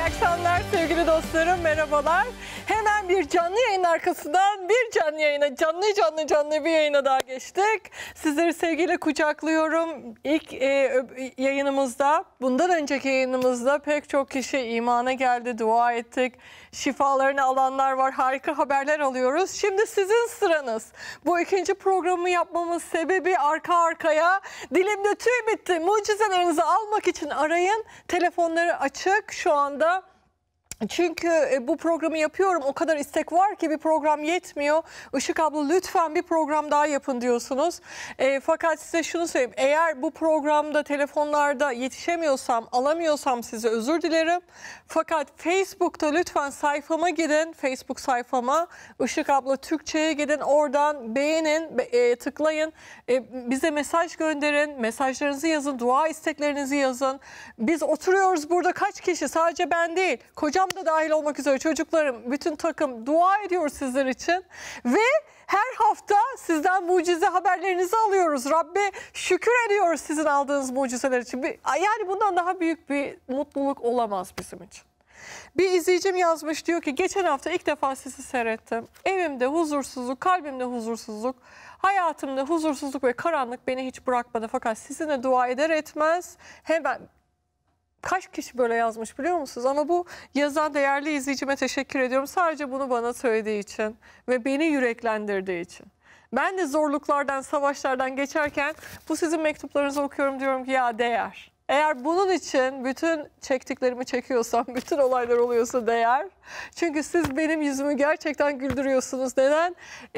akşamlar sevgili dostlarım, merhabalar. Hemen bir canlı yayın arkasından bir canlı yayına, canlı bir yayına daha geçtik. Sizleri sevgiyle kucaklıyorum. İlk yayınımızda, bundan önceki yayınımızda pek çok kişi imana geldi, dua ettik. Şifalarını alanlar var, harika haberler alıyoruz. Şimdi sizin sıranız. Bu ikinci programı yapmamın sebebi arka arkaya. Dilimde tüy bitti. Mucizelerinizi almak için arayın. Telefonları açık şu anda. Çünkü bu programı yapıyorum. O kadar istek var ki bir program yetmiyor. Işık abla lütfen bir program daha yapın diyorsunuz. Fakat size şunu söyleyeyim. Eğer bu programda telefonlarda yetişemiyorsam, alamıyorsam size özür dilerim. Fakat Facebook'ta lütfen sayfama gidin. Facebook sayfama. Işık abla Türkçe'ye gidin. Oradan beğenin, tıklayın. Bize mesaj gönderin. Mesajlarınızı yazın. Dua isteklerinizi yazın. Biz oturuyoruz burada kaç kişi? Sadece ben değil. Kocam da dahil olmak üzere çocuklarım, bütün takım dua ediyor sizler için ve her hafta sizden mucize haberlerinizi alıyoruz. Rabbe şükür ediyoruz sizin aldığınız mucizeler için. Yani bundan daha büyük bir mutluluk olamaz bizim için. Bir izleyicim yazmış, diyor ki geçen hafta ilk defa sizi seyrettim. Evimde huzursuzluk, kalbimde huzursuzluk, hayatımda huzursuzluk ve karanlık beni hiç bırakmadı. Fakat sizinle dua eder etmez hemen... Kaç kişi böyle yazmış biliyor musunuz? Ama bu yazan değerli izleyicime teşekkür ediyorum. Sadece bunu bana söylediği için ve beni yüreklendirdiği için. Ben de zorluklardan, savaşlardan geçerken bu sizin mektuplarınızı okuyorum, diyorum ki ya değer. Eğer bunun için bütün çektiklerimi çekiyorsam, bütün olaylar oluyorsa değer. Çünkü siz benim yüzümü gerçekten güldürüyorsunuz. Neden?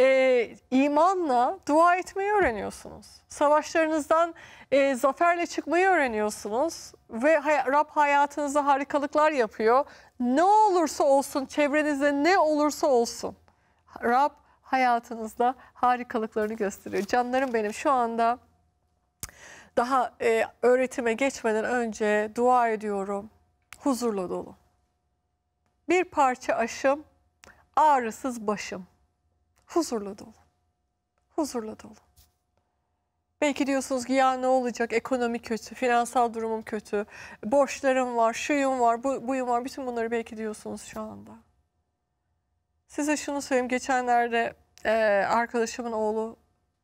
İmanla dua etmeyi öğreniyorsunuz. Savaşlarınızdan zaferle çıkmayı öğreniyorsunuz. Ve Rab hayatınızda harikalıklar yapıyor. Ne olursa olsun, çevrenizde ne olursa olsun, Rab hayatınızda harikalıklarını gösteriyor. Canlarım benim, şu anda daha öğretime geçmeden önce dua ediyorum. Huzurla dolu. Bir parça aşım, ağrısız başım. Huzurla dolu. Huzurla dolu. Belki diyorsunuz ki ya ne olacak, ekonomi kötü, finansal durumum kötü, borçlarım var, şuyum var, buyum var, bütün bunları belki diyorsunuz şu anda. Size şunu söyleyeyim, geçenlerde arkadaşımın oğlu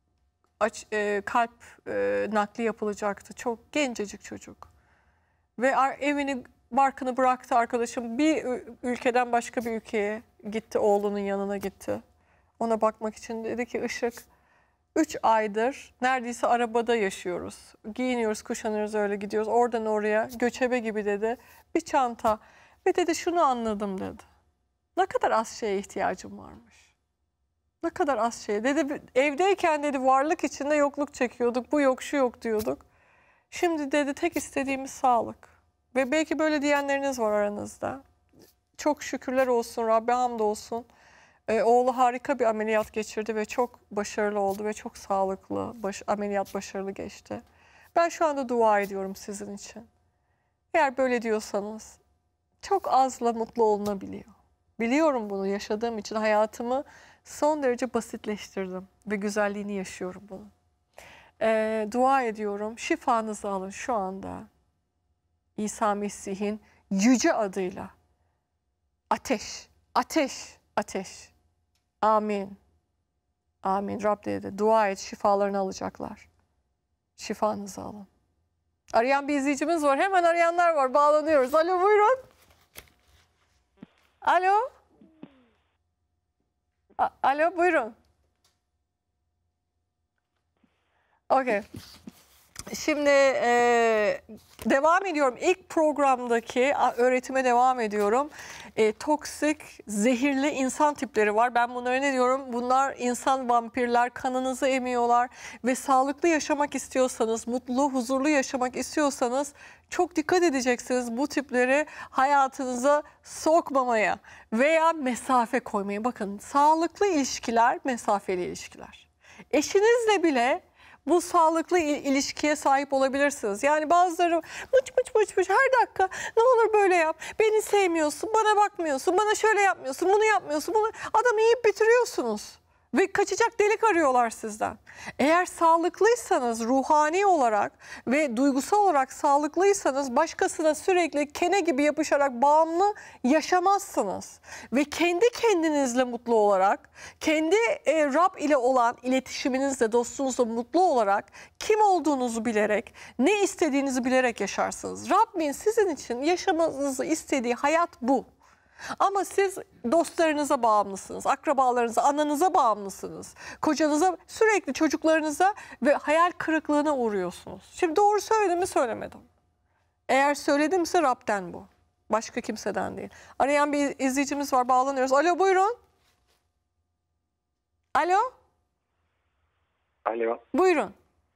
kalp nakli yapılacaktı. Çok gencecik çocuk. Ve evini, barkını bıraktı arkadaşım. Bir ülkeden başka bir ülkeye gitti, oğlunun yanına gitti. Ona bakmak için dedi ki Işık, 3 aydır neredeyse arabada yaşıyoruz. Giyiniyoruz, kuşanıyoruz, öyle gidiyoruz. Oradan oraya göçebe gibi dedi. Bir çanta. Ve dedi şunu anladım dedi. Ne kadar az şeye ihtiyacım varmış. Ne kadar az şey. Dedi evdeyken dedi varlık içinde yokluk çekiyorduk. Bu yok, şu yok diyorduk. Şimdi dedi tek istediğimiz sağlık. Ve belki böyle diyenleriniz var aranızda. Çok şükürler olsun, Rabbe hamdolsun. Oğlu harika bir ameliyat geçirdi ve çok başarılı oldu ve çok sağlıklı, ameliyat başarılı geçti. Ben şu anda dua ediyorum sizin için. Eğer böyle diyorsanız çok azla mutlu olunabiliyor. Biliyorum bunu, yaşadığım için hayatımı son derece basitleştirdim ve güzelliğini yaşıyorum bunu. Dua ediyorum, şifanızı alın şu anda. İsa Mesih'in yüce adıyla. Ateş, ateş, ateş. Amin. Amin. Rab dedi. Dua et, şifalarını alacaklar. Şifanızı alın. Arayan bir izleyicimiz var. Hemen arayanlar var. Bağlanıyoruz. Alo, buyurun. Alo. Alo, buyurun. Okey. Şimdi devam ediyorum. İlk programdaki öğretime devam ediyorum. Toksik, zehirli insan tipleri var. Ben bunlara ne diyorum? Bunlar insan vampirler, kanınızı emiyorlar ve sağlıklı yaşamak istiyorsanız, mutlu, huzurlu yaşamak istiyorsanız çok dikkat edeceksiniz bu tipleri hayatınıza sokmamaya veya mesafe koymaya. Bakın, sağlıklı ilişkiler, mesafeli ilişkiler. Eşinizle bile bu sağlıklı ilişkiye sahip olabilirsiniz. Yani bazıları mıç her dakika ne olur böyle yap. Beni sevmiyorsun, bana bakmıyorsun, bana şöyle yapmıyorsun, bunu yapmıyorsun. Adamı yiyip bitiriyorsunuz. Ve kaçacak delik arıyorlar sizden. Eğer sağlıklıysanız ruhani olarak ve duygusal olarak sağlıklıysanız başkasına sürekli kene gibi yapışarak bağımlı yaşamazsınız. Ve kendi kendinizle mutlu olarak, kendi Rab ile olan iletişiminizle, dostunuzla mutlu olarak, kim olduğunuzu bilerek, ne istediğinizi bilerek yaşarsınız. Rabbin sizin için yaşamanızı istediği hayat bu. Ama siz dostlarınıza bağımlısınız, akrabalarınıza, ananıza bağımlısınız, kocanıza, sürekli çocuklarınıza ve hayal kırıklığına uğruyorsunuz. Şimdi doğru söyledim mi, söylemedim. Eğer söyledimse Rab'den bu. Başka kimseden değil. Arayan bir izleyicimiz var, bağlanıyoruz. Alo, buyurun. Alo. Alo. Buyurun.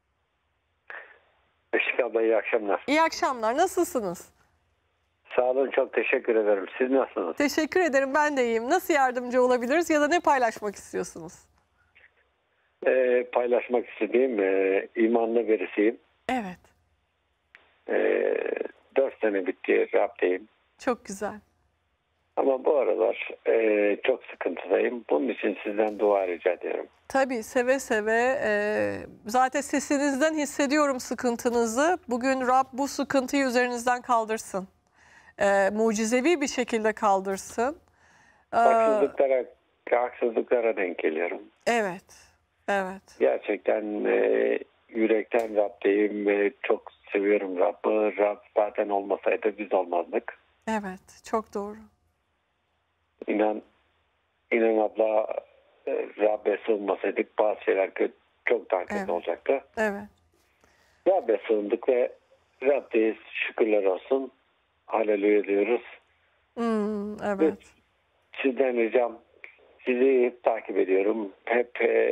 Işık abla, iyi akşamlar. İyi akşamlar. Nasılsınız? Sağ olun, çok teşekkür ederim. Siz nasılsınız? Teşekkür ederim. Ben de iyiyim. Nasıl yardımcı olabiliriz ya da ne paylaşmak istiyorsunuz? Paylaşmak istediğim imanlı birisiyim. Evet. 4 sene bitti, Rab'deyim. Çok güzel. Ama bu aralar çok sıkıntıdayım. Bunun için sizden dua rica ediyorum. Tabii, seve seve. Zaten sesinizden hissediyorum sıkıntınızı. Bugün Rab bu sıkıntıyı üzerinizden kaldırsın. Mucizevi bir şekilde kaldırsın. Haksızlıklara denk geliyorum. Evet, evet. Gerçekten yürekten Rab'deyim ve çok seviyorum Rab'ı. Rab zaten olmasaydı biz olmazdık. Evet, çok doğru. İnan abla, Rab'be sığınmasaydık bazı şeyler çok daha kötü olacaktı. Evet. Rab'be sığındık ve Rab'deyiz, şükürler olsun. Haleluya diyoruz. Evet. Sizden ricam, sizi hep takip ediyorum. Hep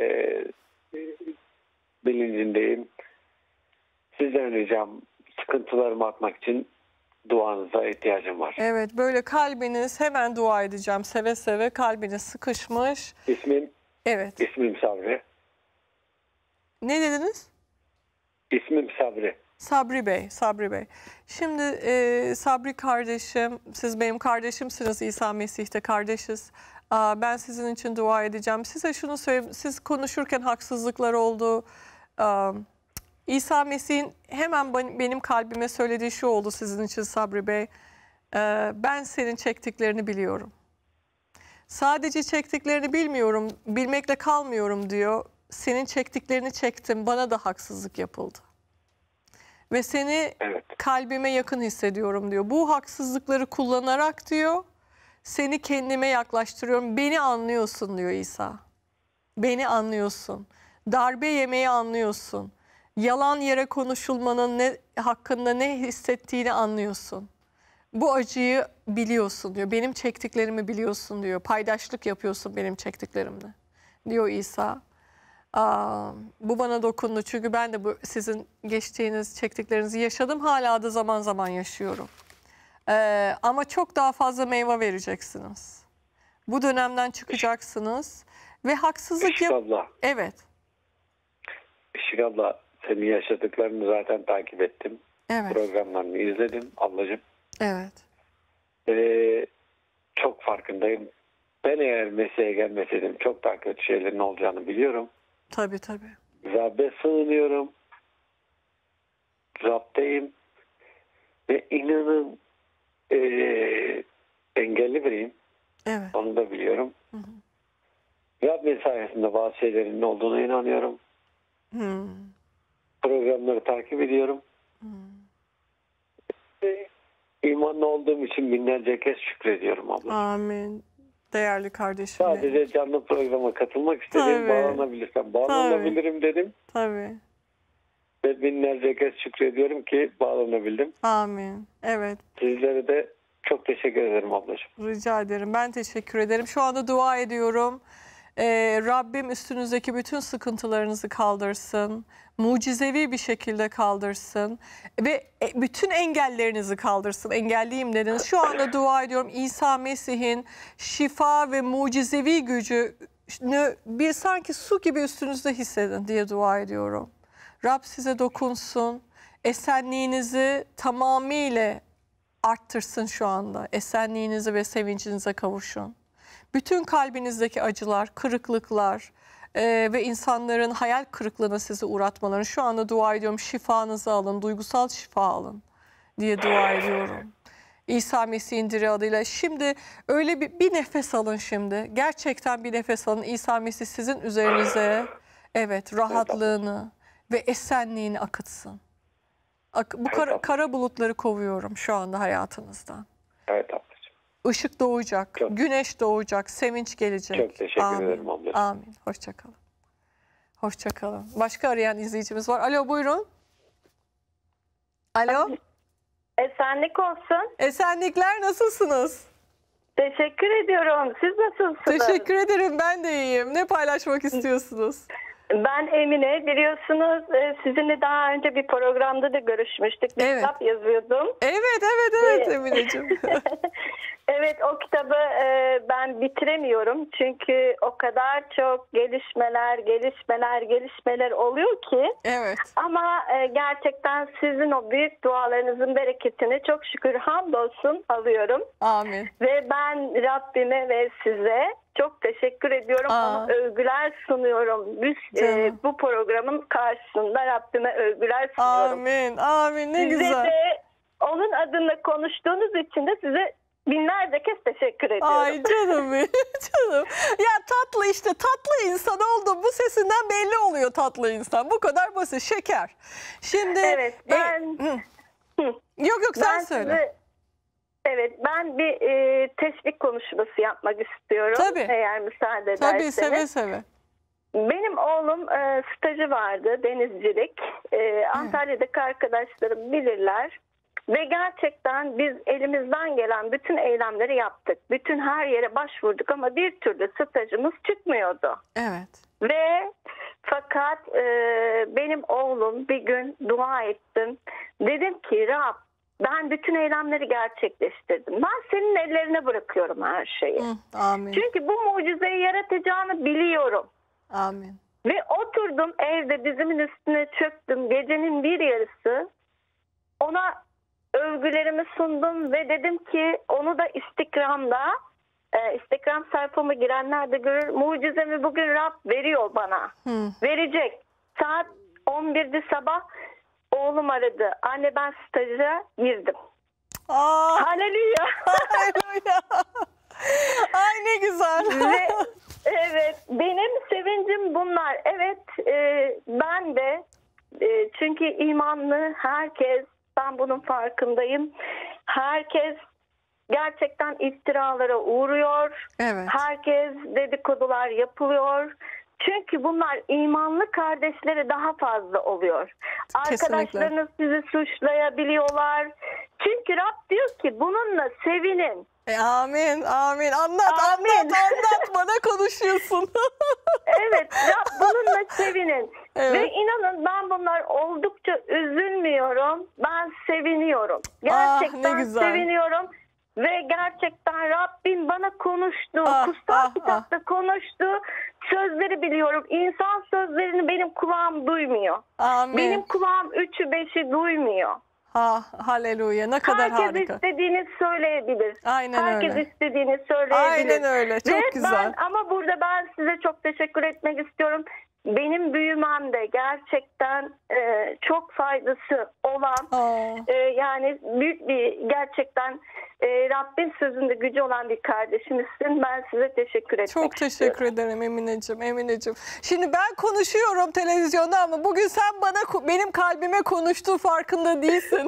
bilincindeyim. Sizden ricam, sıkıntılarımı atmak için duanıza ihtiyacım var. Evet, böyle kalbiniz, hemen dua edeceğim. Seve seve kalbiniz sıkışmış. Evet. İsmim Sabri. Ne dediniz? İsmim Sabri. Sabri Bey, Sabri Bey. Şimdi Sabri kardeşim, siz benim kardeşimsiniz, İsa Mesih'te kardeşiz. Ben sizin için dua edeceğim. Size şunu söyleyeyim, siz konuşurken haksızlıklar oldu. İsa Mesih'in hemen benim kalbime söylediği şu oldu sizin için Sabri Bey. Ben senin çektiklerini biliyorum. Sadece çektiklerini bilmiyorum, bilmekle kalmıyorum diyor. Senin çektiklerini çektim, bana da haksızlık yapıldı. Ve seni kalbime yakın hissediyorum diyor. Bu haksızlıkları kullanarak diyor, seni kendime yaklaştırıyorum. Beni anlıyorsun diyor İsa. Beni anlıyorsun. Darbe yemeyi anlıyorsun. Yalan yere konuşulmanın hakkında ne hissettiğini anlıyorsun. Bu acıyı biliyorsun diyor. Benim çektiklerimi biliyorsun diyor. Paydaşlık yapıyorsun benim çektiklerimle diyor İsa. Bu bana dokundu çünkü ben de bu sizin geçtiğiniz, çektiklerinizi yaşadım. Hala da zaman zaman yaşıyorum. Ama çok daha fazla meyve vereceksiniz. Bu dönemden çıkacaksınız ve haksızlık Işık abla. Evet. Işık abla, senin yaşadıklarını zaten takip ettim. Evet. Programlarını izledim ablacığım. Evet. Çok farkındayım. Ben eğer Mesih'e gelmeseydim çok daha kötü şeylerin olacağını biliyorum. Tabii tabii. Rab'be sığınıyorum. Rab'deyim. Ve inanın engelli biriyim. Evet. Onu da biliyorum. Hı hı. Rabbin sayesinde bazı şeylerin olduğuna inanıyorum. Programları takip ediyorum. İmanlı olduğum için binlerce kez şükrediyorum abla. Amin. Değerli kardeşim. Sadece canlı programa katılmak istedim. Bağlanabilirsem bağlanabilirim dedim. Tabii. Ve binlerce kez şükrediyorum ki bağlanabildim. Amin. Evet. Sizlere de çok teşekkür ederim ablacığım. Rica ederim. Ben teşekkür ederim. Şu anda dua ediyorum. Rabbim üstünüzdeki bütün sıkıntılarınızı kaldırsın. Mucizevi bir şekilde kaldırsın. Ve bütün engellerinizi kaldırsın. Engelliyim dediniz. Şu anda dua ediyorum. İsa Mesih'in şifa ve mucizevi gücünü bir sanki su gibi üstünüzde hissedin diye dua ediyorum. Rab size dokunsun. Esenliğinizi tamamıyla arttırsın şu anda. Esenliğinizi ve sevincinize kavuşun. bütün kalbinizdeki acılar, kırıklıklar ve insanların hayal kırıklığına sizi uğratmalarını şu anda dua ediyorum. Şifanızı alın, duygusal şifa alın diye dua ediyorum. İsa Mesih'in diri adıyla. Şimdi öyle bir nefes alın şimdi. Gerçekten bir nefes alın. İsa Mesih sizin üzerinize rahatlığını ve esenliğini akıtsın. Bu kara bulutları kovuyorum şu anda hayatınızdan. Evet ablacığım. Işık doğacak, güneş doğacak, sevinç gelecek. Çok teşekkür ederim ablacığım. Amin. Hoşçakalın. Hoşçakalın. Başka arayan izleyicimiz var. Alo buyurun. Alo. Esenlik olsun. Esenlikler, nasılsınız? Teşekkür ediyorum. Siz nasılsınız? Teşekkür ederim, ben de iyiyim. Ne paylaşmak istiyorsunuz? Ben Emine. Biliyorsunuz sizinle daha önce bir programda da görüşmüştük. Bir kitap yazıyordum. Evet Emineciğim. Evet, o kitabı ben bitiremiyorum. Çünkü o kadar çok gelişmeler oluyor ki. Evet. Ama gerçekten sizin o büyük dualarınızın bereketini çok şükür hamdolsun alıyorum. Amin. Ve ben Rabbime ve size çok teşekkür ediyorum. Ona övgüler sunuyorum. Bu programın karşısında Rabbime övgüler sunuyorum. Amin. Amin. Ne size güzel. de onun adına konuştuğunuz için de size binlerce kez teşekkür ediyorum. Ay canım benim, canım. Ya tatlı işte, tatlı insan oldum. Bu sesinden belli oluyor tatlı insan. Bu kadar basit. Şeker. Şimdi evet, ben yok sen söyle. Ben bir teşvik konuşması yapmak istiyorum. Tabii. Eğer müsaade ederseniz. Tabii, seve seve. Benim oğlum stajı vardı, denizcilik. Antalya'daki arkadaşlarım bilirler. Ve gerçekten biz elimizden gelen bütün eylemleri yaptık. Bütün her yere başvurduk ama bir türlü stajımız çıkmıyordu. Evet. Ve fakat benim oğlum bir gün dua ettim. Dedim ki Rab, ben bütün eylemleri gerçekleştirdim. Ben senin ellerine bırakıyorum her şeyi. Amin. Çünkü bu mucizeyi yaratacağını biliyorum. Amin. Ve oturdum evde, dizimin üstüne çöktüm. Gecenin bir yarısı ona övgülerimi sundum ve dedim ki onu da Instagram sayfama girenler de görür. Mucizemi bugün Rab veriyor bana. Verecek. Saat 11'de sabah oğlum aradı. Anne, ben staja girdim. Halleluya. Halleluya. Ay ne güzel. Ve evet, benim sevincim bunlar. Evet, ben de çünkü imanlı herkes, ben bunun farkındayım. Herkes gerçekten iftiralara uğruyor. Evet. Herkes dedikodular yapılıyor. Çünkü bunlar imanlı kardeşlere daha fazla oluyor. Kesinlikle. Arkadaşlarınız sizi suçlayabiliyorlar. Çünkü Rab diyor ki bununla sevinin. Amin, amin. Anlat, Amin. anlat. Bana konuşuyorsun. Evet, Rab bununla sevinin. Evet. Ve inanın ben bunlar oldukça üzülmüyorum. Ben seviniyorum. Gerçekten ne güzel. seviniyorum. Ve gerçekten Rabbim bana konuştu. Kutsal kitapta konuştu. Sözleri biliyorum. İnsan sözlerini benim kulağım duymuyor. Amin. Benim kulağım 3'ü 5'i duymuyor. Halleluya. Ne kadar Herkes harika. istediğini söyleyebilir. Aynen Herkes öyle. istediğini söyleyebilir. Aynen öyle. Çok güzel. Ama burada ben size çok teşekkür etmek istiyorum. Benim büyümemde gerçekten çok faydası olan yani büyük bir gerçekten Rabbin sözünde gücü olan bir kardeşimizsin. Ben size teşekkür etmek Çok teşekkür ederim Emineciğim. Şimdi ben konuşuyorum televizyonda ama bugün sen benim kalbime konuştuğun farkında değilsin.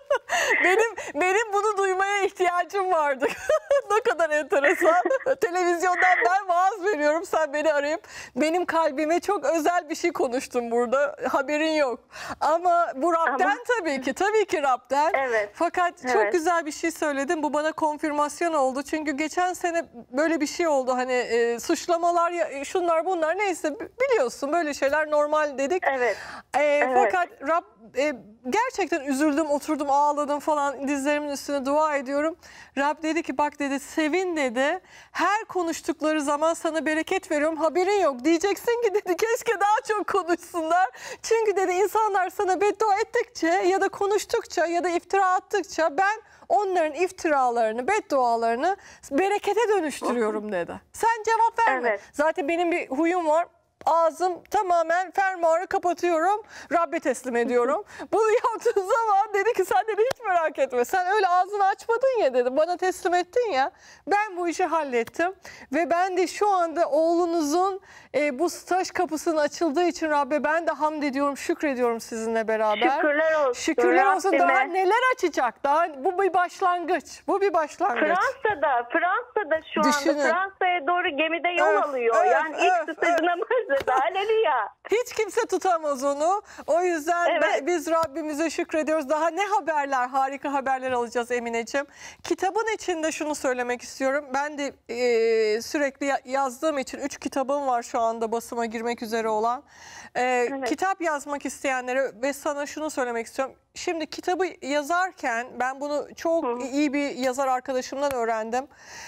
benim bunu duymaya ihtiyacım vardı. Ne kadar enteresan. Televizyondan ben vaaz veriyorum, sen beni arayıp benim kalbime çok özel bir şey konuştun burada. Haberin yok. Ama bu Rab'den tabii ki Rab'den. Evet. Fakat çok güzel bir şey söyledin. Bu bana konfirmasyon oldu. Çünkü geçen sene böyle bir şey oldu. Hani suçlamalar, şunlar bunlar neyse biliyorsun böyle şeyler normal dedik. Evet. Fakat Rab gerçekten üzüldüm, oturdum, ağladım falan, dizlerimin üstüne dua ediyorum. Rab dedi ki bak dedi, sevin dedi. Her konuştukları zaman sana bereket veriyorum, haberin yok. Diyeceksin ki dedi keşke daha çok konuşsunlar. Çünkü dedi insanlar sana beddua ettikçe ya da konuştukça ya da iftira attıkça ben onların iftiralarını, beddualarını berekete dönüştürüyorum dedi. Sen cevap verme. Evet. Zaten benim bir huyum var. Ağzım tamamen fermuarı kapatıyorum. Rabbe teslim ediyorum. Bunu yaptığın zaman dedi ki sen dedi hiç merak etme. Sen öyle ağzını açmadın ya dedi. Bana teslim ettin ya. Ben bu işi hallettim. Ve ben de şu anda oğlunuzun bu staj kapısının açıldığı için Rabbe ben de hamd ediyorum, şükrediyorum sizinle beraber. Şükürler olsun. Şükürler olsun. Rabbime. Daha neler açacak? Daha bu bir başlangıç. Bu bir başlangıç. Fransa'da şu Düşünün. anda Fransa'ya doğru gemide yol alıyor. öf, Yani ilk stajına başladı. Haleluya. Hiç kimse tutamaz onu. O yüzden Evet. biz Rabbimize şükrediyoruz. Daha ne haberler, harika haberler alacağız Emineciğim. Kitabın içinde şunu söylemek istiyorum. Ben de sürekli yazdığım için 3 kitabım var şu anda basıma girmek üzere olan. Evet. Kitap yazmak isteyenlere ve sana şunu söylemek istiyorum. Şimdi kitabı yazarken ben bunu çok iyi bir yazar arkadaşımdan öğrendim.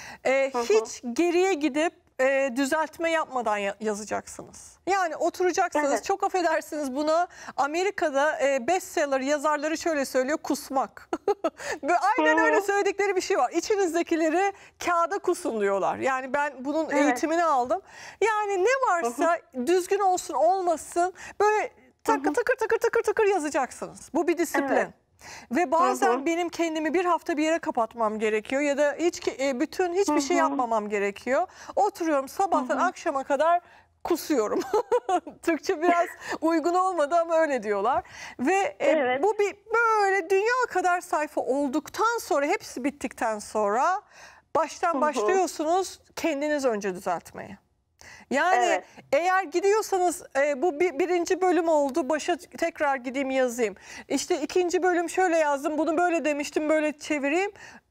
Hiç geriye gidip düzeltme yapmadan yazacaksınız. Yani oturacaksınız. Evet. Çok affedersiniz buna. Amerika'da bestseller yazarları şöyle söylüyor: kusmak. Ve aynen öyle söyledikleri bir şey var. İçinizdekileri kağıda kusun diyorlar. Yani ben bunun eğitimini aldım. Yani ne varsa düzgün olsun olmasın böyle takır takır yazacaksınız. Bu bir disiplin. Evet. Ve bazen benim kendimi bir hafta bir yere kapatmam gerekiyor ya da hiçbir şey yapmamam gerekiyor. Oturuyorum sabahtan akşama kadar kusuyorum. Türkçe biraz uygun olmadı ama öyle diyorlar. Ve Evet. bu bir böyle dünya kadar sayfa olduktan sonra, hepsi bittikten sonra baştan başlıyorsunuz kendiniz önce düzeltmeye. Yani Evet. eğer gidiyorsanız bu birinci bölüm oldu, başa tekrar gideyim yazayım. İşte ikinci bölüm şöyle yazdım, bunu böyle demiştim, böyle çevireyim.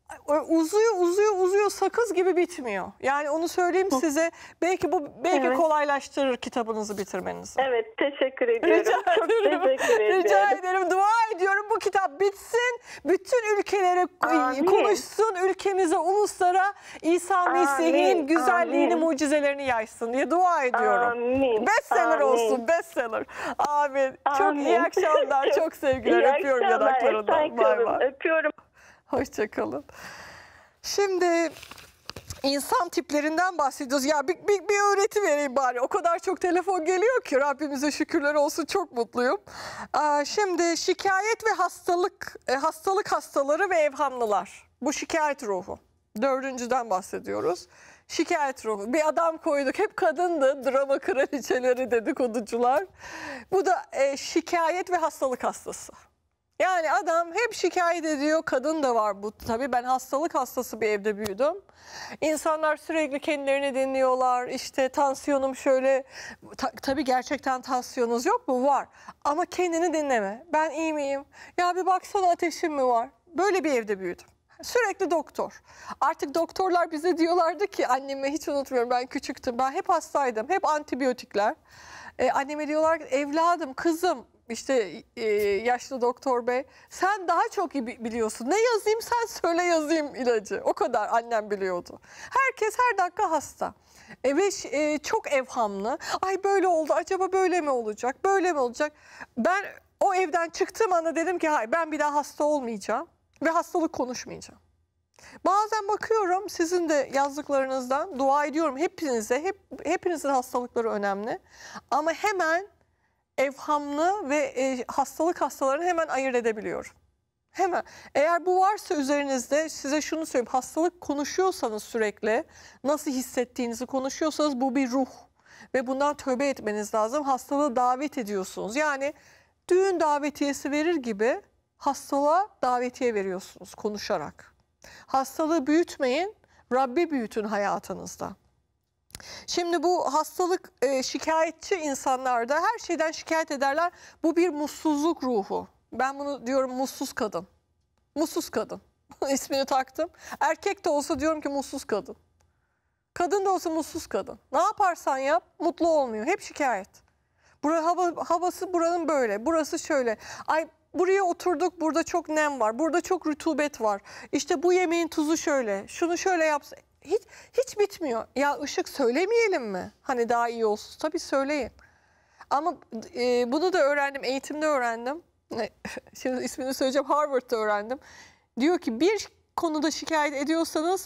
Uzuyor, sakız gibi bitmiyor. Yani onu söyleyeyim size. Belki Evet. kolaylaştırır kitabınızı bitirmenizi. Evet, teşekkür ediyorum. Rica Çok ederim. teşekkür ediyorum. Rica ederim. Dua ediyorum bu kitap bitsin. Bütün ülkelere Amin. konuşsun. Ülkemize, uluslara İsa Mesih'in Amin. güzelliğini, Amin. mucizelerini yaysın diye dua ediyorum. Amin. Bestseller Amin. olsun, bestseller. Amin. Çok Amin. iyi akşamlar, çok sevgiler. İyi Öpüyorum akşamlar, yanaklarından. Bay öpüyorum. bay. Öpüyorum. Hoşçakalın. Şimdi insan tiplerinden bahsediyoruz. Ya bir öğreti vereyim bari. O kadar çok telefon geliyor ki Rabbimize şükürler olsun, çok mutluyum. Şimdi şikayet ve hastalık hastaları ve evhamlılar. Bu şikayet ruhu. 4.'den bahsediyoruz. Şikayet ruhu. Bir adam koyduk. Hep kadındı. Drama kraliçeleri, dedikoducular. Bu da şikayet ve hastalık hastası. Yani adam hep şikayet ediyor. Kadın da var bu. Tabii ben hastalık hastası bir evde büyüdüm. İnsanlar sürekli kendilerini dinliyorlar. İşte tansiyonum şöyle. Tabii gerçekten tansiyonunuz yok mu? Var. Ama kendini dinleme. Ben iyi miyim? Ya bir baksana ateşim mi var? Böyle bir evde büyüdüm. Sürekli doktor. Artık doktorlar bize diyorlardı ki, anneme hiç unutmuyorum, ben küçüktüm. Ben hep hastaydım. Hep antibiyotikler. Anneme diyorlar ki evladım, kızım, İşte yaşlı doktor bey, sen daha çok iyi biliyorsun. Ne yazayım, sen söyle yazayım ilacı. O kadar annem biliyordu. Herkes her dakika hasta. Ve çok evhamlı. Ay böyle oldu, acaba böyle mi olacak, böyle mi olacak? Ben o evden çıktığım anda dedim ki hayır, ben bir daha hasta olmayacağım ve hastalık konuşmayacağım. Bazen bakıyorum sizin de yazdıklarınızdan, dua ediyorum hepinize, hepinizin hastalıkları önemli. Ama hemen evhamlı ve hastalık hastalarını hemen ayırt edebiliyorum. Hemen. Eğer bu varsa üzerinizde, size şunu söyleyeyim. Hastalık konuşuyorsanız, sürekli nasıl hissettiğinizi konuşuyorsanız, bu bir ruh. Ve bundan tövbe etmeniz lazım. Hastalığı davet ediyorsunuz. Yani düğün davetiyesi verir gibi hastalığa davetiye veriyorsunuz konuşarak. Hastalığı büyütmeyin, Rabbi büyütün hayatınızda. Şimdi bu hastalık şikayetçi insanlarda her şeyden şikayet ederler. Bu bir mutsuzluk ruhu. Ben bunu diyorum mutsuz kadın. Mutsuz kadın. İsmini taktım. Erkek de olsa diyorum ki mutsuz kadın. Kadın da olsa mutsuz kadın. Ne yaparsan yap mutlu olmuyor. Hep şikayet. Havası buranın böyle. Burası şöyle. Ay buraya oturduk, burada çok nem var, burada çok rutubet var. İşte bu yemeğin tuzu şöyle, şunu şöyle yapsa. Hiç bitmiyor. Ya Işık, söylemeyelim mi? Hani daha iyi olsun. Tabii söyleyin. Ama bunu da öğrendim, eğitimde öğrendim. Şimdi ismini söyleyeceğim, Harvard'da öğrendim. Diyor ki bir konuda şikayet ediyorsanız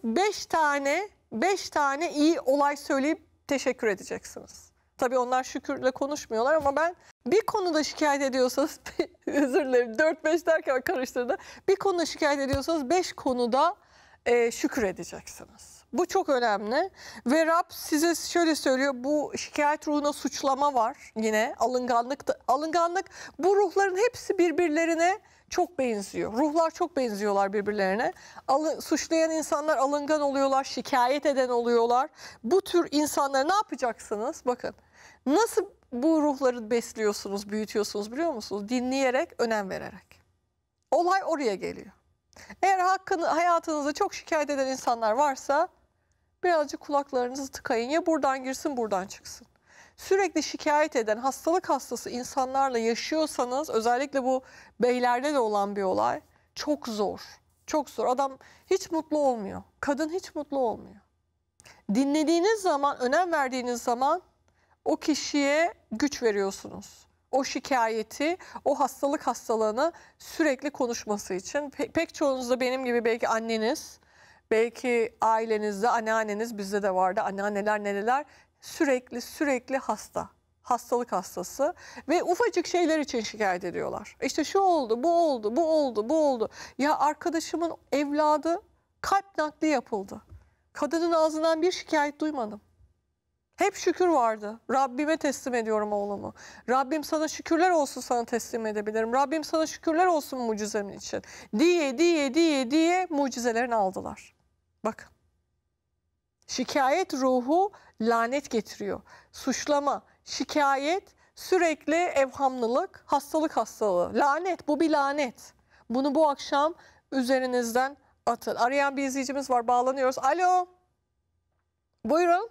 5 tane iyi olay söyleyip teşekkür edeceksiniz. Tabii onlar şükürle konuşmuyorlar ama ben bir konuda şikayet ediyorsanız, özür dilerim 4-5 derken karıştırdı. Bir konuda şikayet ediyorsanız 5 konuda şükür edeceksiniz. Bu çok önemli ve Rab size şöyle söylüyor, bu şikayet ruhuna suçlama var yine, alınganlık, bu ruhların hepsi birbirlerine çok benziyor. Ruhlar çok benziyorlar birbirlerine. Suçlayan insanlar alıngan oluyorlar, şikayet eden oluyorlar. Bu tür insanlara ne yapacaksınız? Bakın nasıl bu ruhları besliyorsunuz, büyütüyorsunuz biliyor musunuz? Dinleyerek, önem vererek. Olay oraya geliyor. Eğer hayatınızda çok şikayet eden insanlar varsa birazcık kulaklarınızı tıkayın. Ya buradan girsin, buradan çıksın. Sürekli şikayet eden, hastalık hastası insanlarla yaşıyorsanız, özellikle bu beylerde de olan bir olay, çok zor. Çok zor. Adam hiç mutlu olmuyor. Kadın hiç mutlu olmuyor. Dinlediğiniz zaman, önem verdiğiniz zaman o kişiye güç veriyorsunuz. O şikayeti, o hastalığını sürekli konuşması için. Pek çoğunuz da benim gibi belki anneniz, belki ailenizde anneanneniz, bizde de vardı anneanneler neler, sürekli hasta. Hastalık hastası ve ufacık şeyler için şikayet ediyorlar. İşte şu oldu, bu oldu, bu oldu, bu oldu. Ya arkadaşımın evladı kalp nakli yapıldı. Kadının ağzından bir şikayet duymadım. Hep şükür vardı. Rabbime teslim ediyorum oğlumu. Rabbim sana şükürler olsun, sana teslim edebilirim. Rabbim sana şükürler olsun mucizemin için. Diye mucizelerini aldılar. Bakın. Şikayet ruhu lanet getiriyor. Suçlama, şikayet, sürekli evhamlılık, hastalığı. Lanet, bu bir lanet. Bunu bu akşam üzerinizden atın. Arayan bir izleyicimiz var, bağlanıyoruz. Alo. Buyurun.